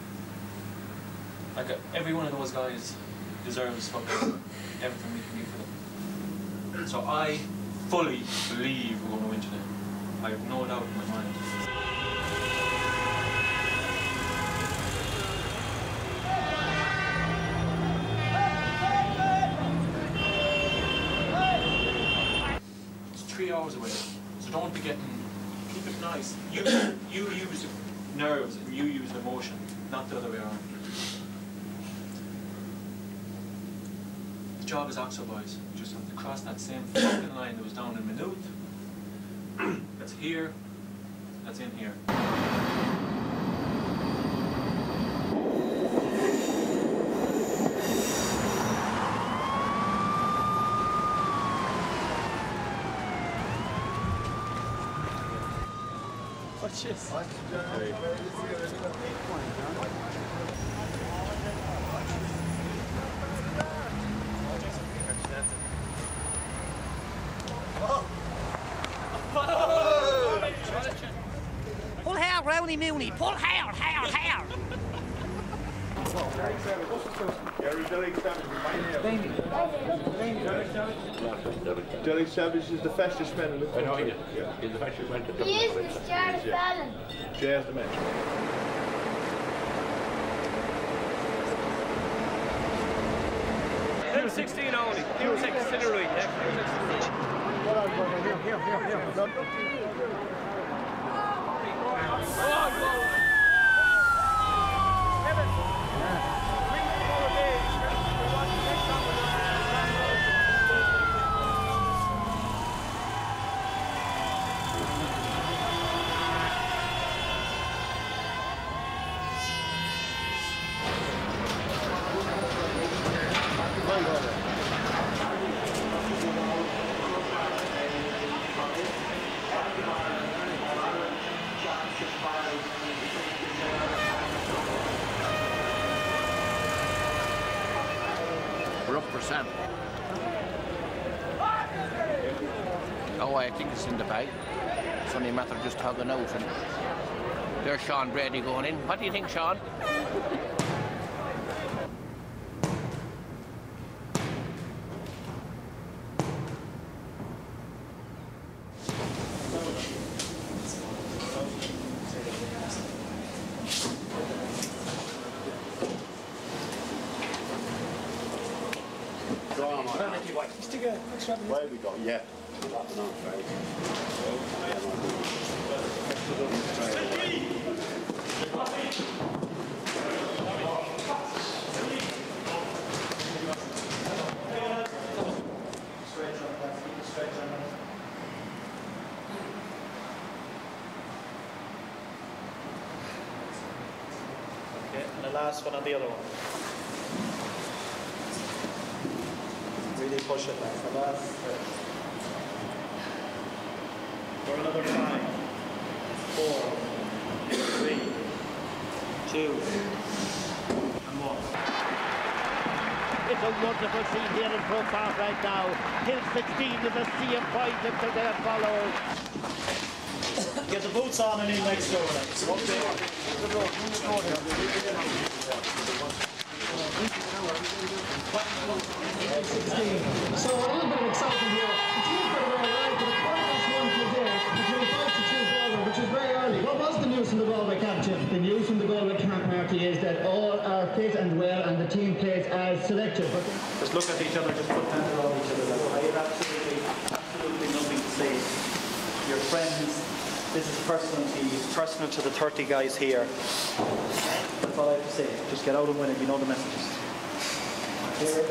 Like every one of those guys deserves fucking everything we can give for them. So I fully believe we're going to win today. I have no doubt in my mind. It's 3 hours away, so don't be getting. Keep it nice. You use nerves and you use emotion, not the other way around. The job is Oxo boys. You just have to cross that same fucking line that was down in Maynooth. That's here. That's in here. Watch this. Pull hair, Rowney Mooney. Pull hair, hair, hair. Derek Savage is the fastest man in the country. I know he is. He's the fastest man. He is the Jared Fallon. Jared's the man. M16 only. Fuel auxiliary. they're up for Sam. Oh, I think it's in the bag. It's only a matter of just tugging out. And there's Sean Brady going in. What do you think, Sean? Where we go? Yeah. Okay, and the last one on the other one. Really push it like the last stretch. For another 5, 4, 3, 2, and 1. It's a wonderful scene here in Croke Park right now. Hill 16 is a sea of points until their followers. Get the boots on and in next door. So a little bit of excitement here. The teams got away right, but the quarter-past 1 today between 5 to 2 Galway, which is very early. What was the news from the Galway camp, Jim? The news from the Galway camp party is that all are fit and well, and the team plays as selected. But just look at each other, just put hands around each other. I have absolutely nothing to say. Your friends, this is personal to the 30 guys here. That's all I have to say. Just get out and win it. You know the messages. Okay,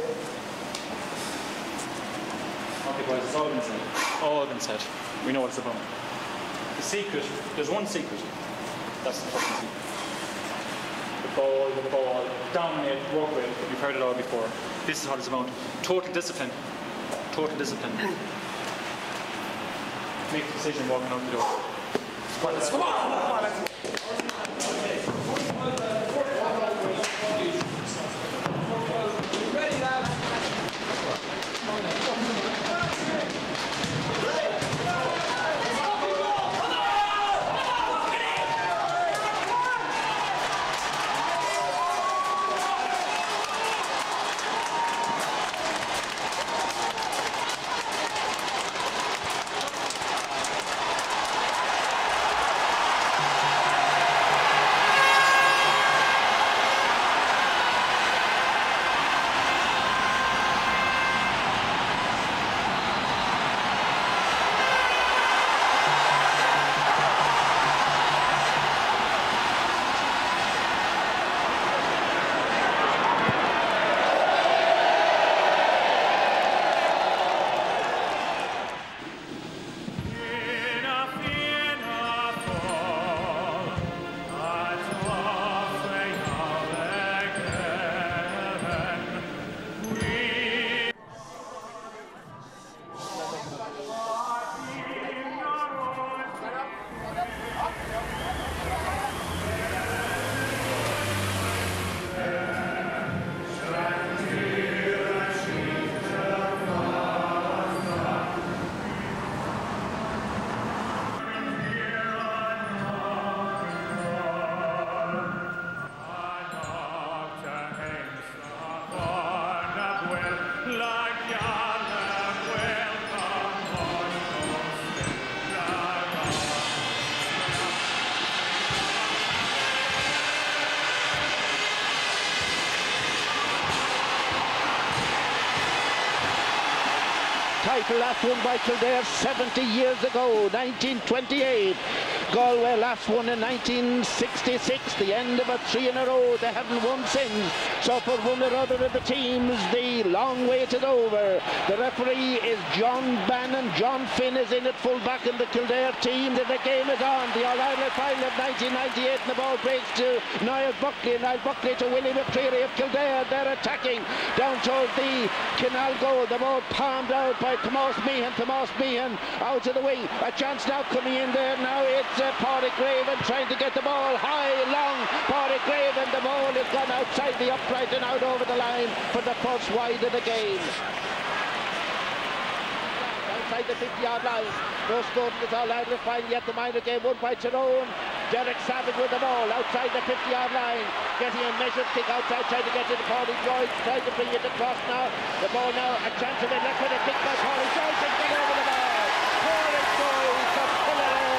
boys, it's all been said. All been said. We know what it's about. The secret, there's one secret. That's the fucking secret. The ball, dominate, work with. You've heard it all before. This is what it's about. Total discipline. Total discipline. Make the decision walking out the door. Come on! Ready, lads? Title last won by Kildare 70 years ago, 1928. Galway last won in 1966, the end of a 3 in a row. They haven't won since. So for one or other of the teams, the long wait is over. The referee is John Bannon. John Finn is in at full back in the Kildare team. The game is on. The All-Ireland final of 1998, and the ball breaks to Niall Buckley. Niall Buckley to Willie McCreary of Kildare. They're attacking down towards the Canal goal. The ball palmed out by Tomás Meehan. Tomás Meehan out to the wing. A chance now coming in there. Now it's Pádraig Graven trying to get the ball high, long. Pádraig Graven, the ball has gone outside the upright and out over the line for the first wide of the game. Outside the 50-yard line. No scoring is all out of final yet. The minor game won by Tyrone. Derek Savage with the ball outside the 50-yard line. Getting a measured kick outside, trying to get to the Pádraig Joyce, trying to bring it across now. The ball now, a chance of it, left with a kick by Pádraig Joyce and get over the ball. Pádraig Joyce of Killeray.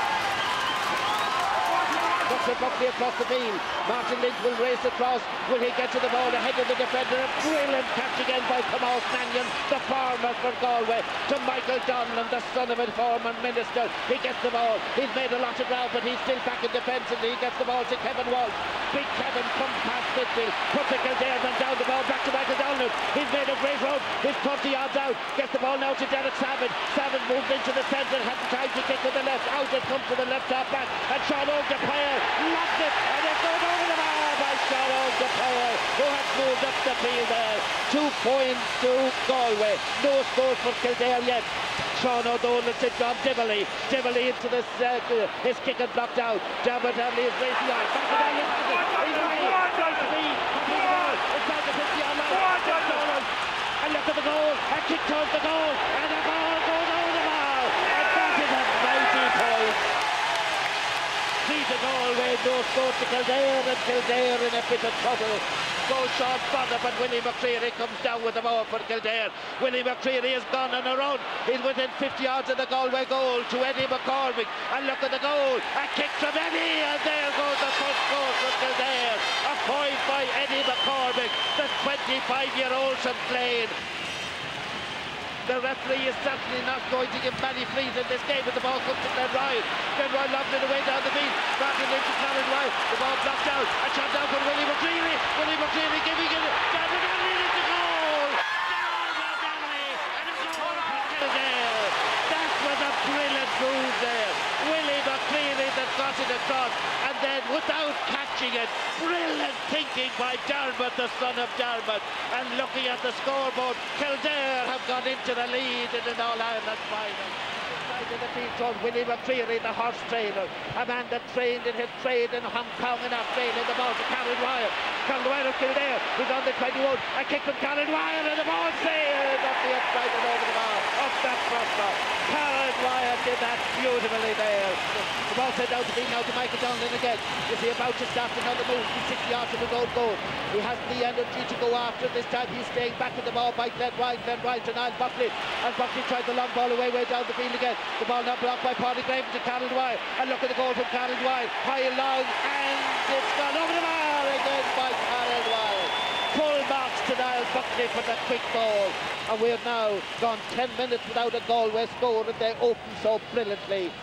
Buckley across the field. Martin Lynch will race across. Will he get to the ball ahead of the defender? A brilliant catch again by Tomas Mannion, the farmer for Galway, to Michael Donlan, the son of a former minister. He gets the ball. He's made a lot of ground, but he's still back in defence, and he gets the ball to Kevin Walsh. Big Kevin comes past midfield, puts the Kildare man down the ball, back to Michael Donlan. He's made a great run. He's 20 yards out. Gets the ball now to Derek Savage. Savage moves into the centre, has the time to kick to the left. Out it comes to the left half back, and Sean O'Dwyer locked it, and it goes over the bar by Sean O'Dwyer, who has moved up the field there. 2 points to Galway. No scores for Kildare yet. Sean O'Dolan to John Divilly. Divilly into this, his kick and blocked out. Dermot Hanley is racing on. Back to the he's away. Tries to be inside the 50-yard line. And look at the goal. A kick towards the goal. And the ball goes over the bar. And that is a mighty point. 3 to Galway, no score to Kildare, and Kildare in a bit of trouble. Goal short bother, but Willie McCreary comes down with the ball for Kildare. Willie McCreary has gone on a run. He's within 50 yards of the Galway goal to Eddie McCormick. And look at the goal. A kick from Eddie, and there goes the first goal for Kildare. A point by Eddie McCormick, the 25-year-old from Clane. The referee is certainly not going to give many fleas in this game, but the ball comes to Glenn Ryan. Glenn Ryan lobbed it away down the field. Martin Lynch to Colin Ryan. The ball blocked out. A shot down for Willie McCreary. Willie McCreary giving it. Dermot Hanley is the goal. Dermot Hanley. And a goal for Kildare. That was a brilliant move there. Willie McCreary that got it across. And then without catching it, brilliant thinking by Dermot, the son of Dermot. And looking at the scoreboard, Kildare have gone into the lead in an All-Ireland final. Inside of the field from Willie McCreary, the horse trainer, a man that trained in his trade in Hong Kong and Australia. The ball to Colin Ryan. Colin Ryan of Kildare, he's on the 21. A kick from Colin Ryan, and the ball sailed up the upright and over the bar. Off that crossbar. Colin Ryan did that beautifully there. The ball sent out to be now to Michael Donlan again. Is he about to start another move? He's 60 yards from his own goal. He has the energy to go after. This time he's staying back in the ball by Glenn Ryan. Glenn Ryan to Niall Buckley. And Buckley tried the long ball away way down the field again. The ball now blocked by Pádraig Graven to Colin Dwyer. And look at the goal from Colin Dwyer. High and long, and it's gone over the bar again by Colin Dwyer. Full marks to Niall Buckley for the quick goal. And we have now gone 10 minutes without a Galway score, and they open so brilliantly.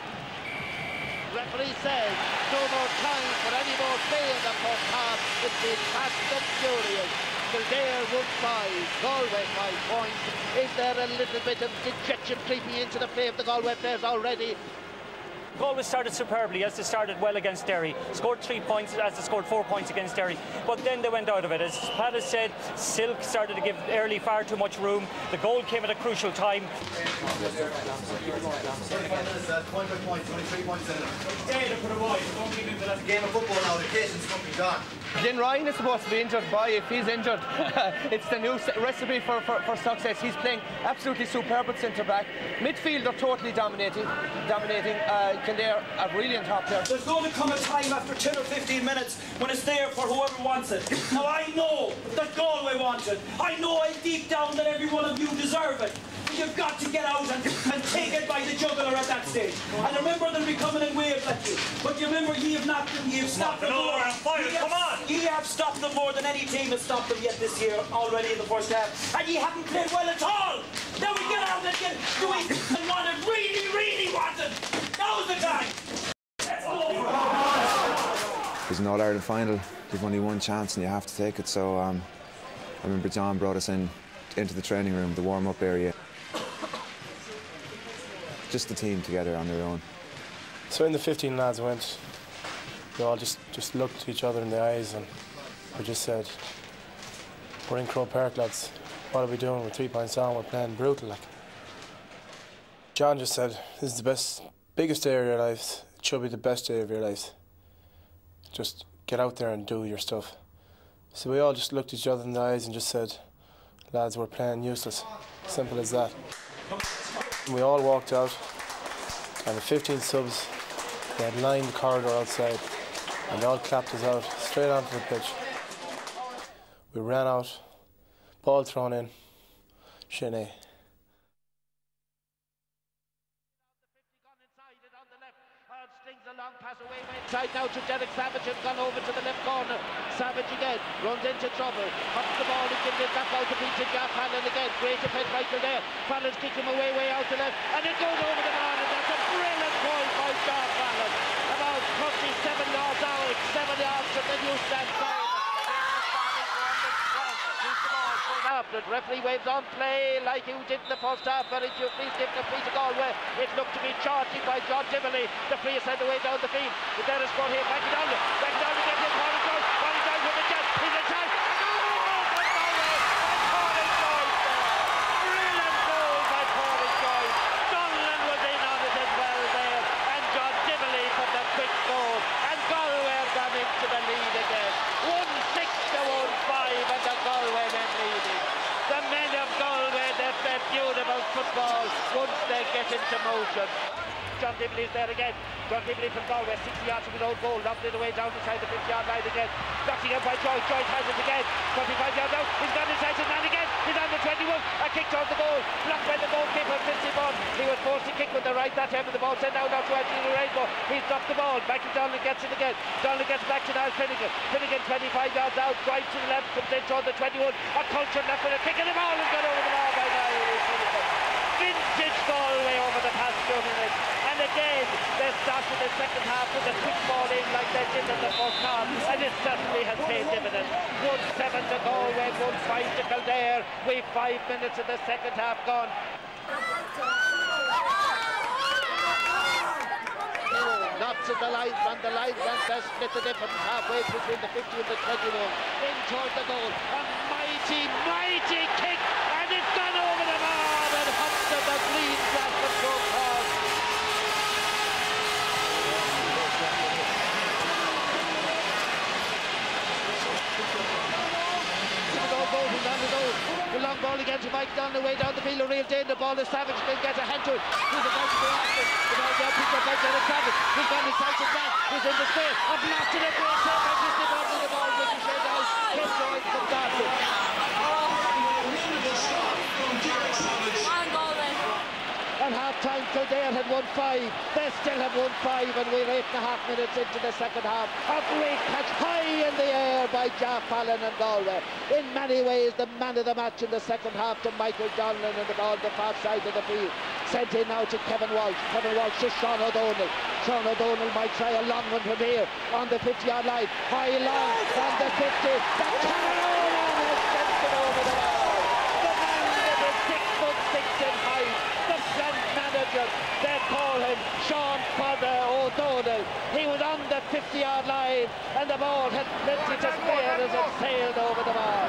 Referee says no more time for any more play in the first half. It's been fast and furious. Kildare 1-5, Galway 5 points. Is there a little bit of dejection creeping into the play of the Galway players already? Galway started superbly, as they started well against Derry. Scored 3 points, as they scored 4 points against Derry. But then they went out of it. As Pat has said, Silk started to give Early far too much room. The goal came at a crucial time. Point by point, only 3 points in it. It's a game of football now, the occasion's fucking gone. Glenn Ryan is supposed to be injured. Boy, if he's injured, it's the new recipe for success. He's playing absolutely superb at centre-back. Midfield are totally dominating. Kildare are really on top there. There's going to come a time after 10 or 15 minutes when it's there for whoever wants it. Now I know that Galway wants it. I know deep down that every one of you deserve it. You've got to get out and take it by the jugular at that stage. And remember they'll be coming in waves at you. But you remember ye have not ye have stopped them more. Ye have stopped them more than any team has stopped them yet this year already in the first half. And ye haven't played well at all. Now we get out and get doing and want it, really want it. Now's the time. There's an All-Ireland final. You've only one chance and you have to take it. So I remember John brought us into the training room, the warm-up area. Just the team together on their own. So when the 15 lads went, we all just looked each other in the eyes and we just said, we're in Croke Park, lads. What are we doing? We're 3 points down, we're playing brutal. Like. John just said, this is the Biggest day of your life. It should be the best day of your life. Just get out there and do your stuff. So we all just looked each other in the eyes and just said, lads, we're playing useless. Simple as that. We all walked out, and the 15 subs, they had lined the corridor outside, and they all clapped us out straight onto the pitch. We ran out, ball thrown in, Shinné. Long pass away inside now to Derek Savage, has gone over to the left corner. Savage again runs into trouble, hops the ball and gives it back out to Peter Gaff. Fallon again, great defence right there. Fallon's kicking him way out to left, and it goes over the line, and that's a brilliant goal by John Fallon. About 37 yards out, 7 yards from the new stand side. The referee waves on play like he did in the first half, but if you please give the free to Galway, it looked to be charging by John Dibbley. The free is sent away down the field. The Dennis score here, back down to get his ball and goes. Ball down with the jet. He's in time. Brilliant goal by Pauline Joyce. Donlan was in on it as well there, and John Dibbley put the quick goal, and Galway have gone into the lead again. 1-6 to 1-5, and the Galway men leading. The men of Galway, they've played beautiful football once they get into motion. John Dibbley is there again. John Dibbley from Galway, 60 yards from his own goal, lobbed it away down inside the 50-yard line again. Knocked it by Joyce. Joyce has it again. 25 yards out. He's gone inside it and again. He's on the 21. A kick towards the goal. Blocked by the goalkeeper, Vincy Bond. He was forced to kick with the right that time, and the ball sent out to Anthony Rainbow. He's dropped the ball. Back to Donlan, gets it again. Donlan gets back to Niall Finnegan. Finnegan 25 yards out. Drives to the left, comes in toward the 21. A culture left with a kick, and the ball is gone over the bar by Niall Finnegan. Vintage Galway over the past 2 minutes. And again, they started the second half with a quick ball in like they did in the first half, and it certainly has paid dividends. 1-7 to Galway, 1-5 to Kildare. We've 5 minutes of the second half gone. Knots in the line, and the line and split the difference halfway between the 50 and the 21. In towards the goal. A mighty kick, and it's gone over the bar and hops to the green grass of Croke Park. The long ball again to Mike Donlan, way down the field, a real danger. The ball is Savage, can get a hand to it. He's about to go after it. The ball down, picked up by Derek Savage. He's gone inside his man. He's in the space. A blasted it, great save by Disney Bond with the ball, ricochet down. Ken Joyce comes after it. At half-time, Kildare had won 5. They still have won 5, and we're 8.5 minutes into the second half. A great catch high in the air by Jeff Fallon and Galway. In many ways, the man of the match in the second half to Michael Donlan, and the ball the far side of the field. Sent in now to Kevin Walsh. Kevin Walsh to Sean O'Donnell. Sean O'Donnell might try a long one from here on the 50-yard line. High long on the 50. The Cameroon has sent it over the bar. The man that is 6'6" in height. The front manager, they call him Sean Father O'Donnell. He was on the 50-yard line, and the ball had plenty to spare as it sailed over the bar.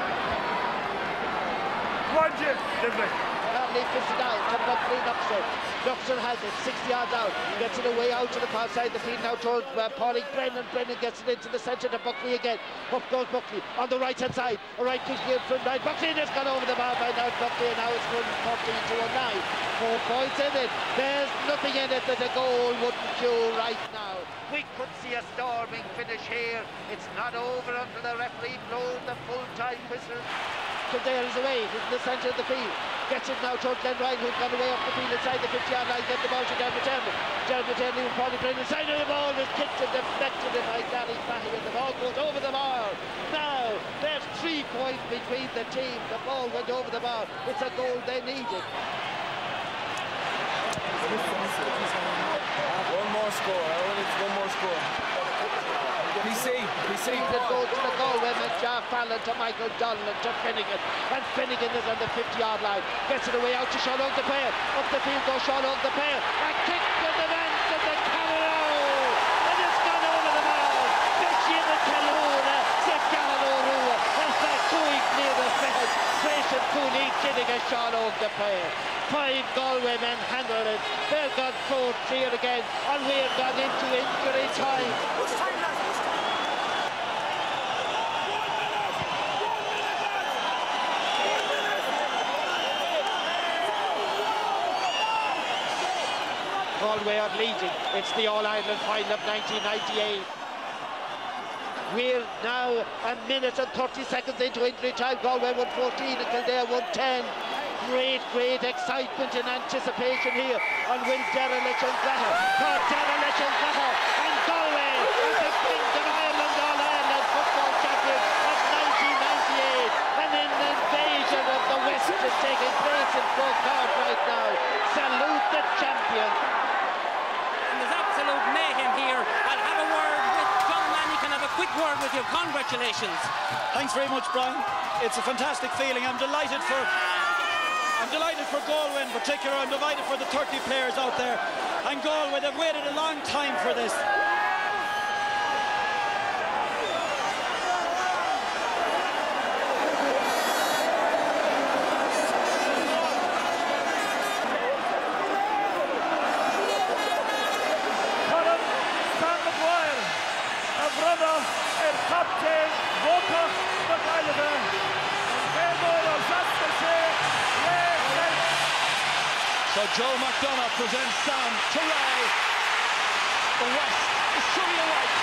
One, Jim. He puts it down to Buckley Luxor. Luxor has it 60 yards out, gets it away out to the far side of the field now towards Pauline Brennan. Brennan gets it into the centre to Buckley again. Up goes Buckley on the right hand side. A right kick here from right. Buckley has gone over the bar by now. Buckley, and now it's 1-40 to 9. 4 points in it. There's nothing in it that a goal wouldn't cure right now. We could see a storming finish here. It's not over until the referee blows the full-time whistle. Kildare is away, he's in the centre of the field. Gets it now towards Glenn Ryan, who's gone away up the field inside the 50-yard line. Get the ball to Dermot Henry. Dermot Henry will probably play inside of the ball. Is kicked and deflected by Danny Fatty, and the ball goes over the bar. Now, there's 3 points between the teams. The ball went over the bar. It's a goal they needed. One more score. I only need 1 more score. PC that goes to the Galway men, Jeff Fallon to Michael Donlan to Finnegan, and Finnegan is on the 50-yard line, gets it away out to Sean O'Donnell. Up the field goes Sean O'Donnell. A kick to the bench of the Cameroon, and it's gone over the ball. Bitchy in the Cameroon, Seth Gallo Rua, and Seth Coig near the fence. Grayson Cooley Finnegan let Sean Oak the play. 5 Galway men handled it. They've got 4-3 again, and we've got into injury time. Galway are leading. It's the All-Ireland final of 1998. We're now a minute and 30 seconds into injury time. Galway won 14 and Kildare won 10. Great excitement and anticipation here on Will Dereliction Better. For Dereliction Better, and Galway is the Kingdom Ireland All-Ireland football champion of 1998. And an invasion of the West is taking place in Croke Park right now. Salute the champion. And there's absolute mayhem here. I'll have a word with John Manny. Can have a quick word with you. Congratulations. Thanks very much, Brian. It's a fantastic feeling. I'm delighted for Galway in particular. I'm delighted for the 30 players out there. And Galway, they've waited a long time for this. So Joe McDonough presents Sam to Ray. The West is surely awake.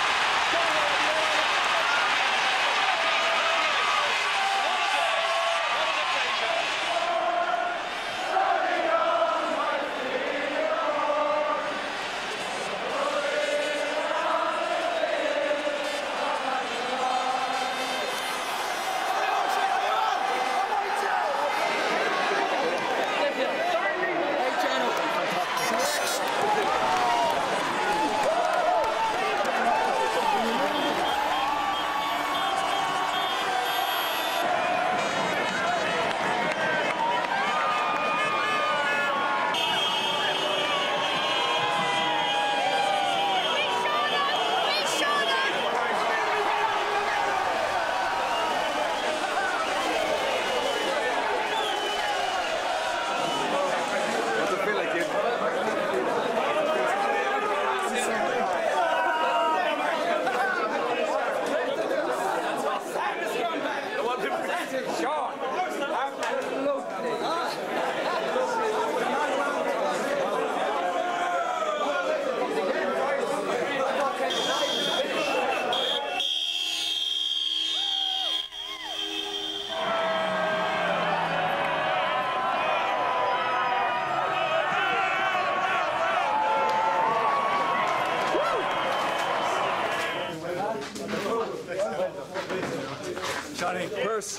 Johnny, purse.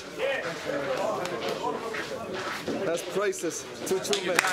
That's priceless. 2 minutes.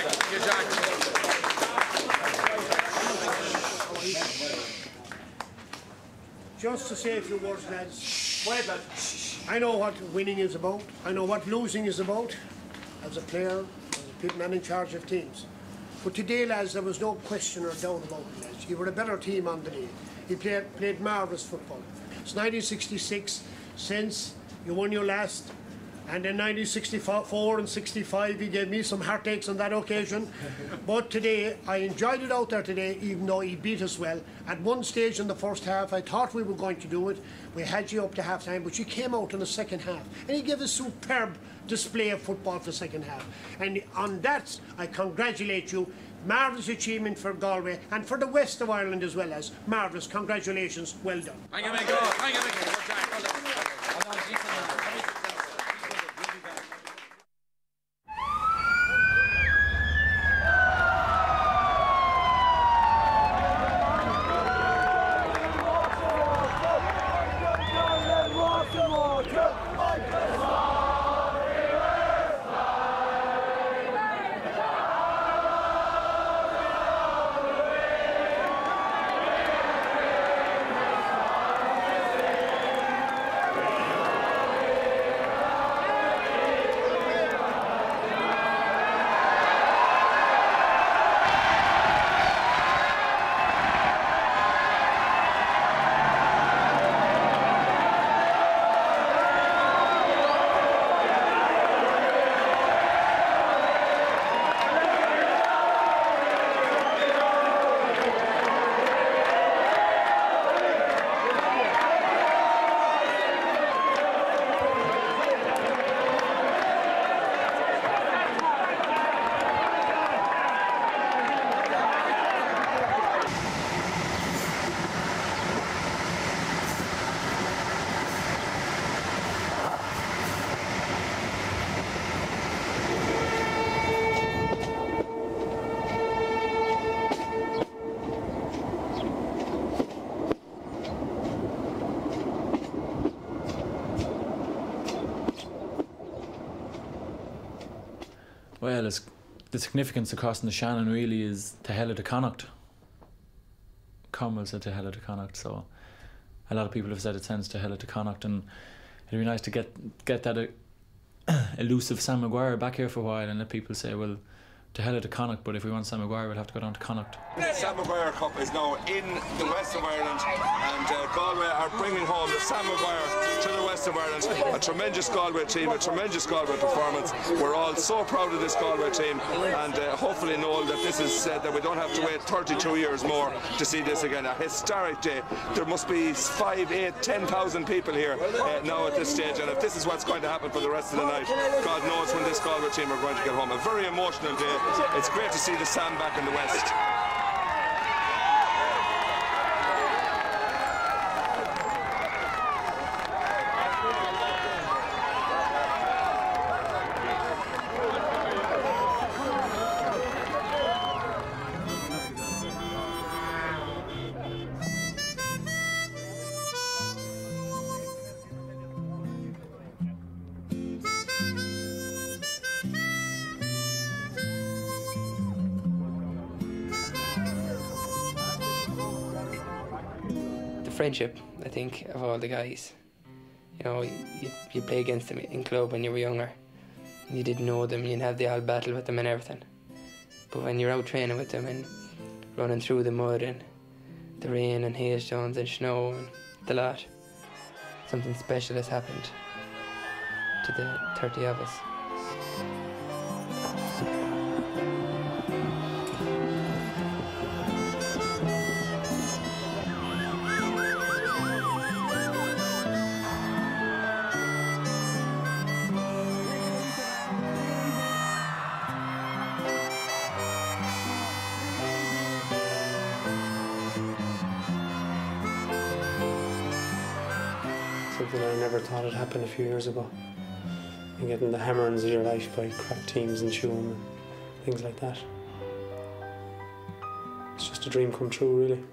Just to say a few words, lads. I know what winning is about. I know what losing is about. As a player, as a man in charge of teams. But today, lads, there was no question or doubt about it, lads. You were a better team on the day. You played marvellous football. It's 1966 since you won your last, and in 1964 and 65 he gave me some heartaches on that occasion. But today, I enjoyed it out there today, even though he beat us well. At one stage in the first half, I thought we were going to do it. We had you up to half time, but you came out in the second half, and he gave a superb display of football for the second half. And on that, I congratulate you. Marvellous achievement for Galway and for the west of Ireland as well as marvellous. Congratulations, well done. Thank you, Michael. Thank you, Michael. Well, the significance of crossing the Shannon really is to hell of the Connacht. Cromwell said to hell of the Connacht, so a lot of people have said it sends to hell of the Connacht, and it'd be nice to get that elusive Sam Maguire back here for a while and let people say, well, to hell of the Connacht, but if we want Sam Maguire, we'll have to go down to Connacht. The Sam Maguire Cup is now in the west of Ireland, and Galway are bringing home the Sam Maguire to the west of Ireland. A tremendous Galway team, a tremendous Galway performance. We're all so proud of this Galway team, and hopefully know that this is that we don't have to wait 32 years more to see this again. A historic day. There must be 5, 8, 10,000 people here now at this stage, and if this is what's going to happen for the rest of the night, God knows when this Galway team are going to get home. A very emotional day. It's great to see the Sam back in the West. Friendship, I think, of all the guys. You know, you play against them in club when you were younger. You didn't know them, you didn't have the old battle with them and everything. But when you're out training with them and running through the mud and the rain and hailstones and snow and the lot, something special has happened to the 30 of us. Something I never thought had happened a few years ago. And getting the hammerings of your life by crap teams and Tuam and things like that. It's just a dream come true, really.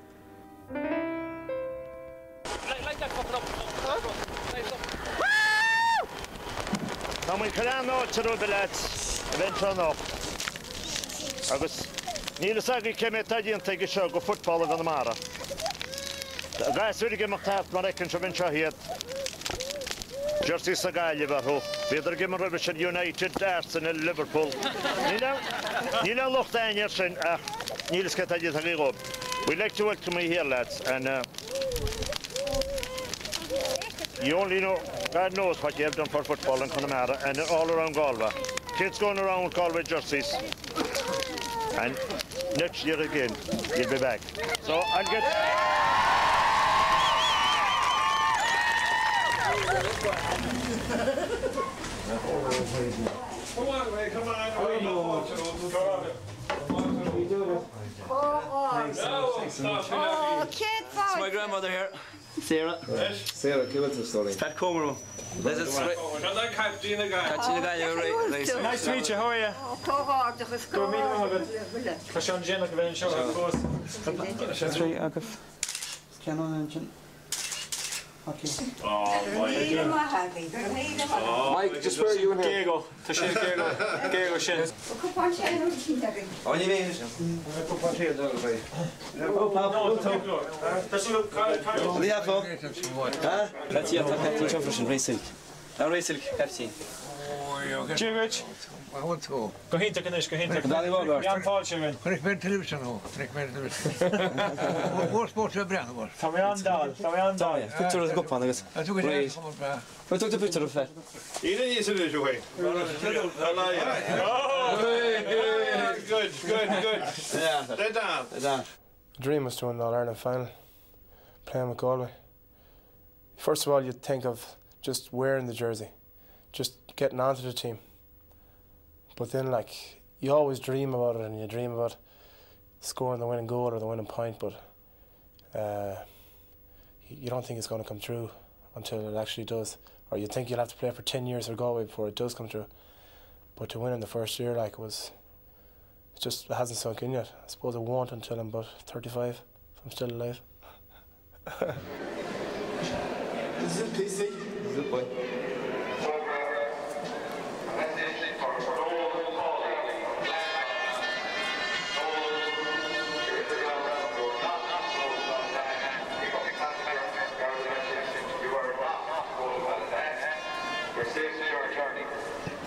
Tá mui carano tro belat ventrano. Agus níl sagi kemé tadin tegi show go football gan mara. Guys really get macht mar ekken ventra hier. Jersey Sagali barho. Vider gemmer Rubber United Arsenal Liverpool. Nila locht Andersen Níl skatadi tagi. We like to welcome you here, lads, and you only know, God knows what you have done for football in Connemara and all around Galway. Kids going around with Galway jerseys. And next year again, you'll be back. So I'll get... Come on, Ray, come on. Oh, kid, it's my grandmother here. Sarah. Sarah, give it to the story. Pat Comer. Nice to meet you, how are you? Go meet him. Fashion Jenna Gavin Show, of course. Three Agaf. Canon engine. Okay. Mike, just where are you in here? Diego. Diego Shin. On you mean? That's your Pepsi Jefferson Racing. Now Racing Pepsi. Rich. I want to go. Go ahead, go ahead. Jan Paul Sherman. Tryck med television nu. Tryck med television. Vår sport är bränna vår. Ta mig andal. Picture of the cup on this. I took it. I took the picture of that. You didn't use it as your way. Good. Yeah. They're down. The dream was to win the All-Ireland final, playing with Galway. First of all, you'd think of just wearing the jersey, just getting onto the team. But then, like, you always dream about it, and you dream about scoring the winning goal or the winning point, but you don't think it's going to come true until it actually does. Or you think you'll have to play for 10 years for Galway before it does come true. But to win in the first year, like, it hasn't sunk in yet. I suppose it won't until I'm about 35, if I'm still alive. This is PC. Good boy. For safe, short turning.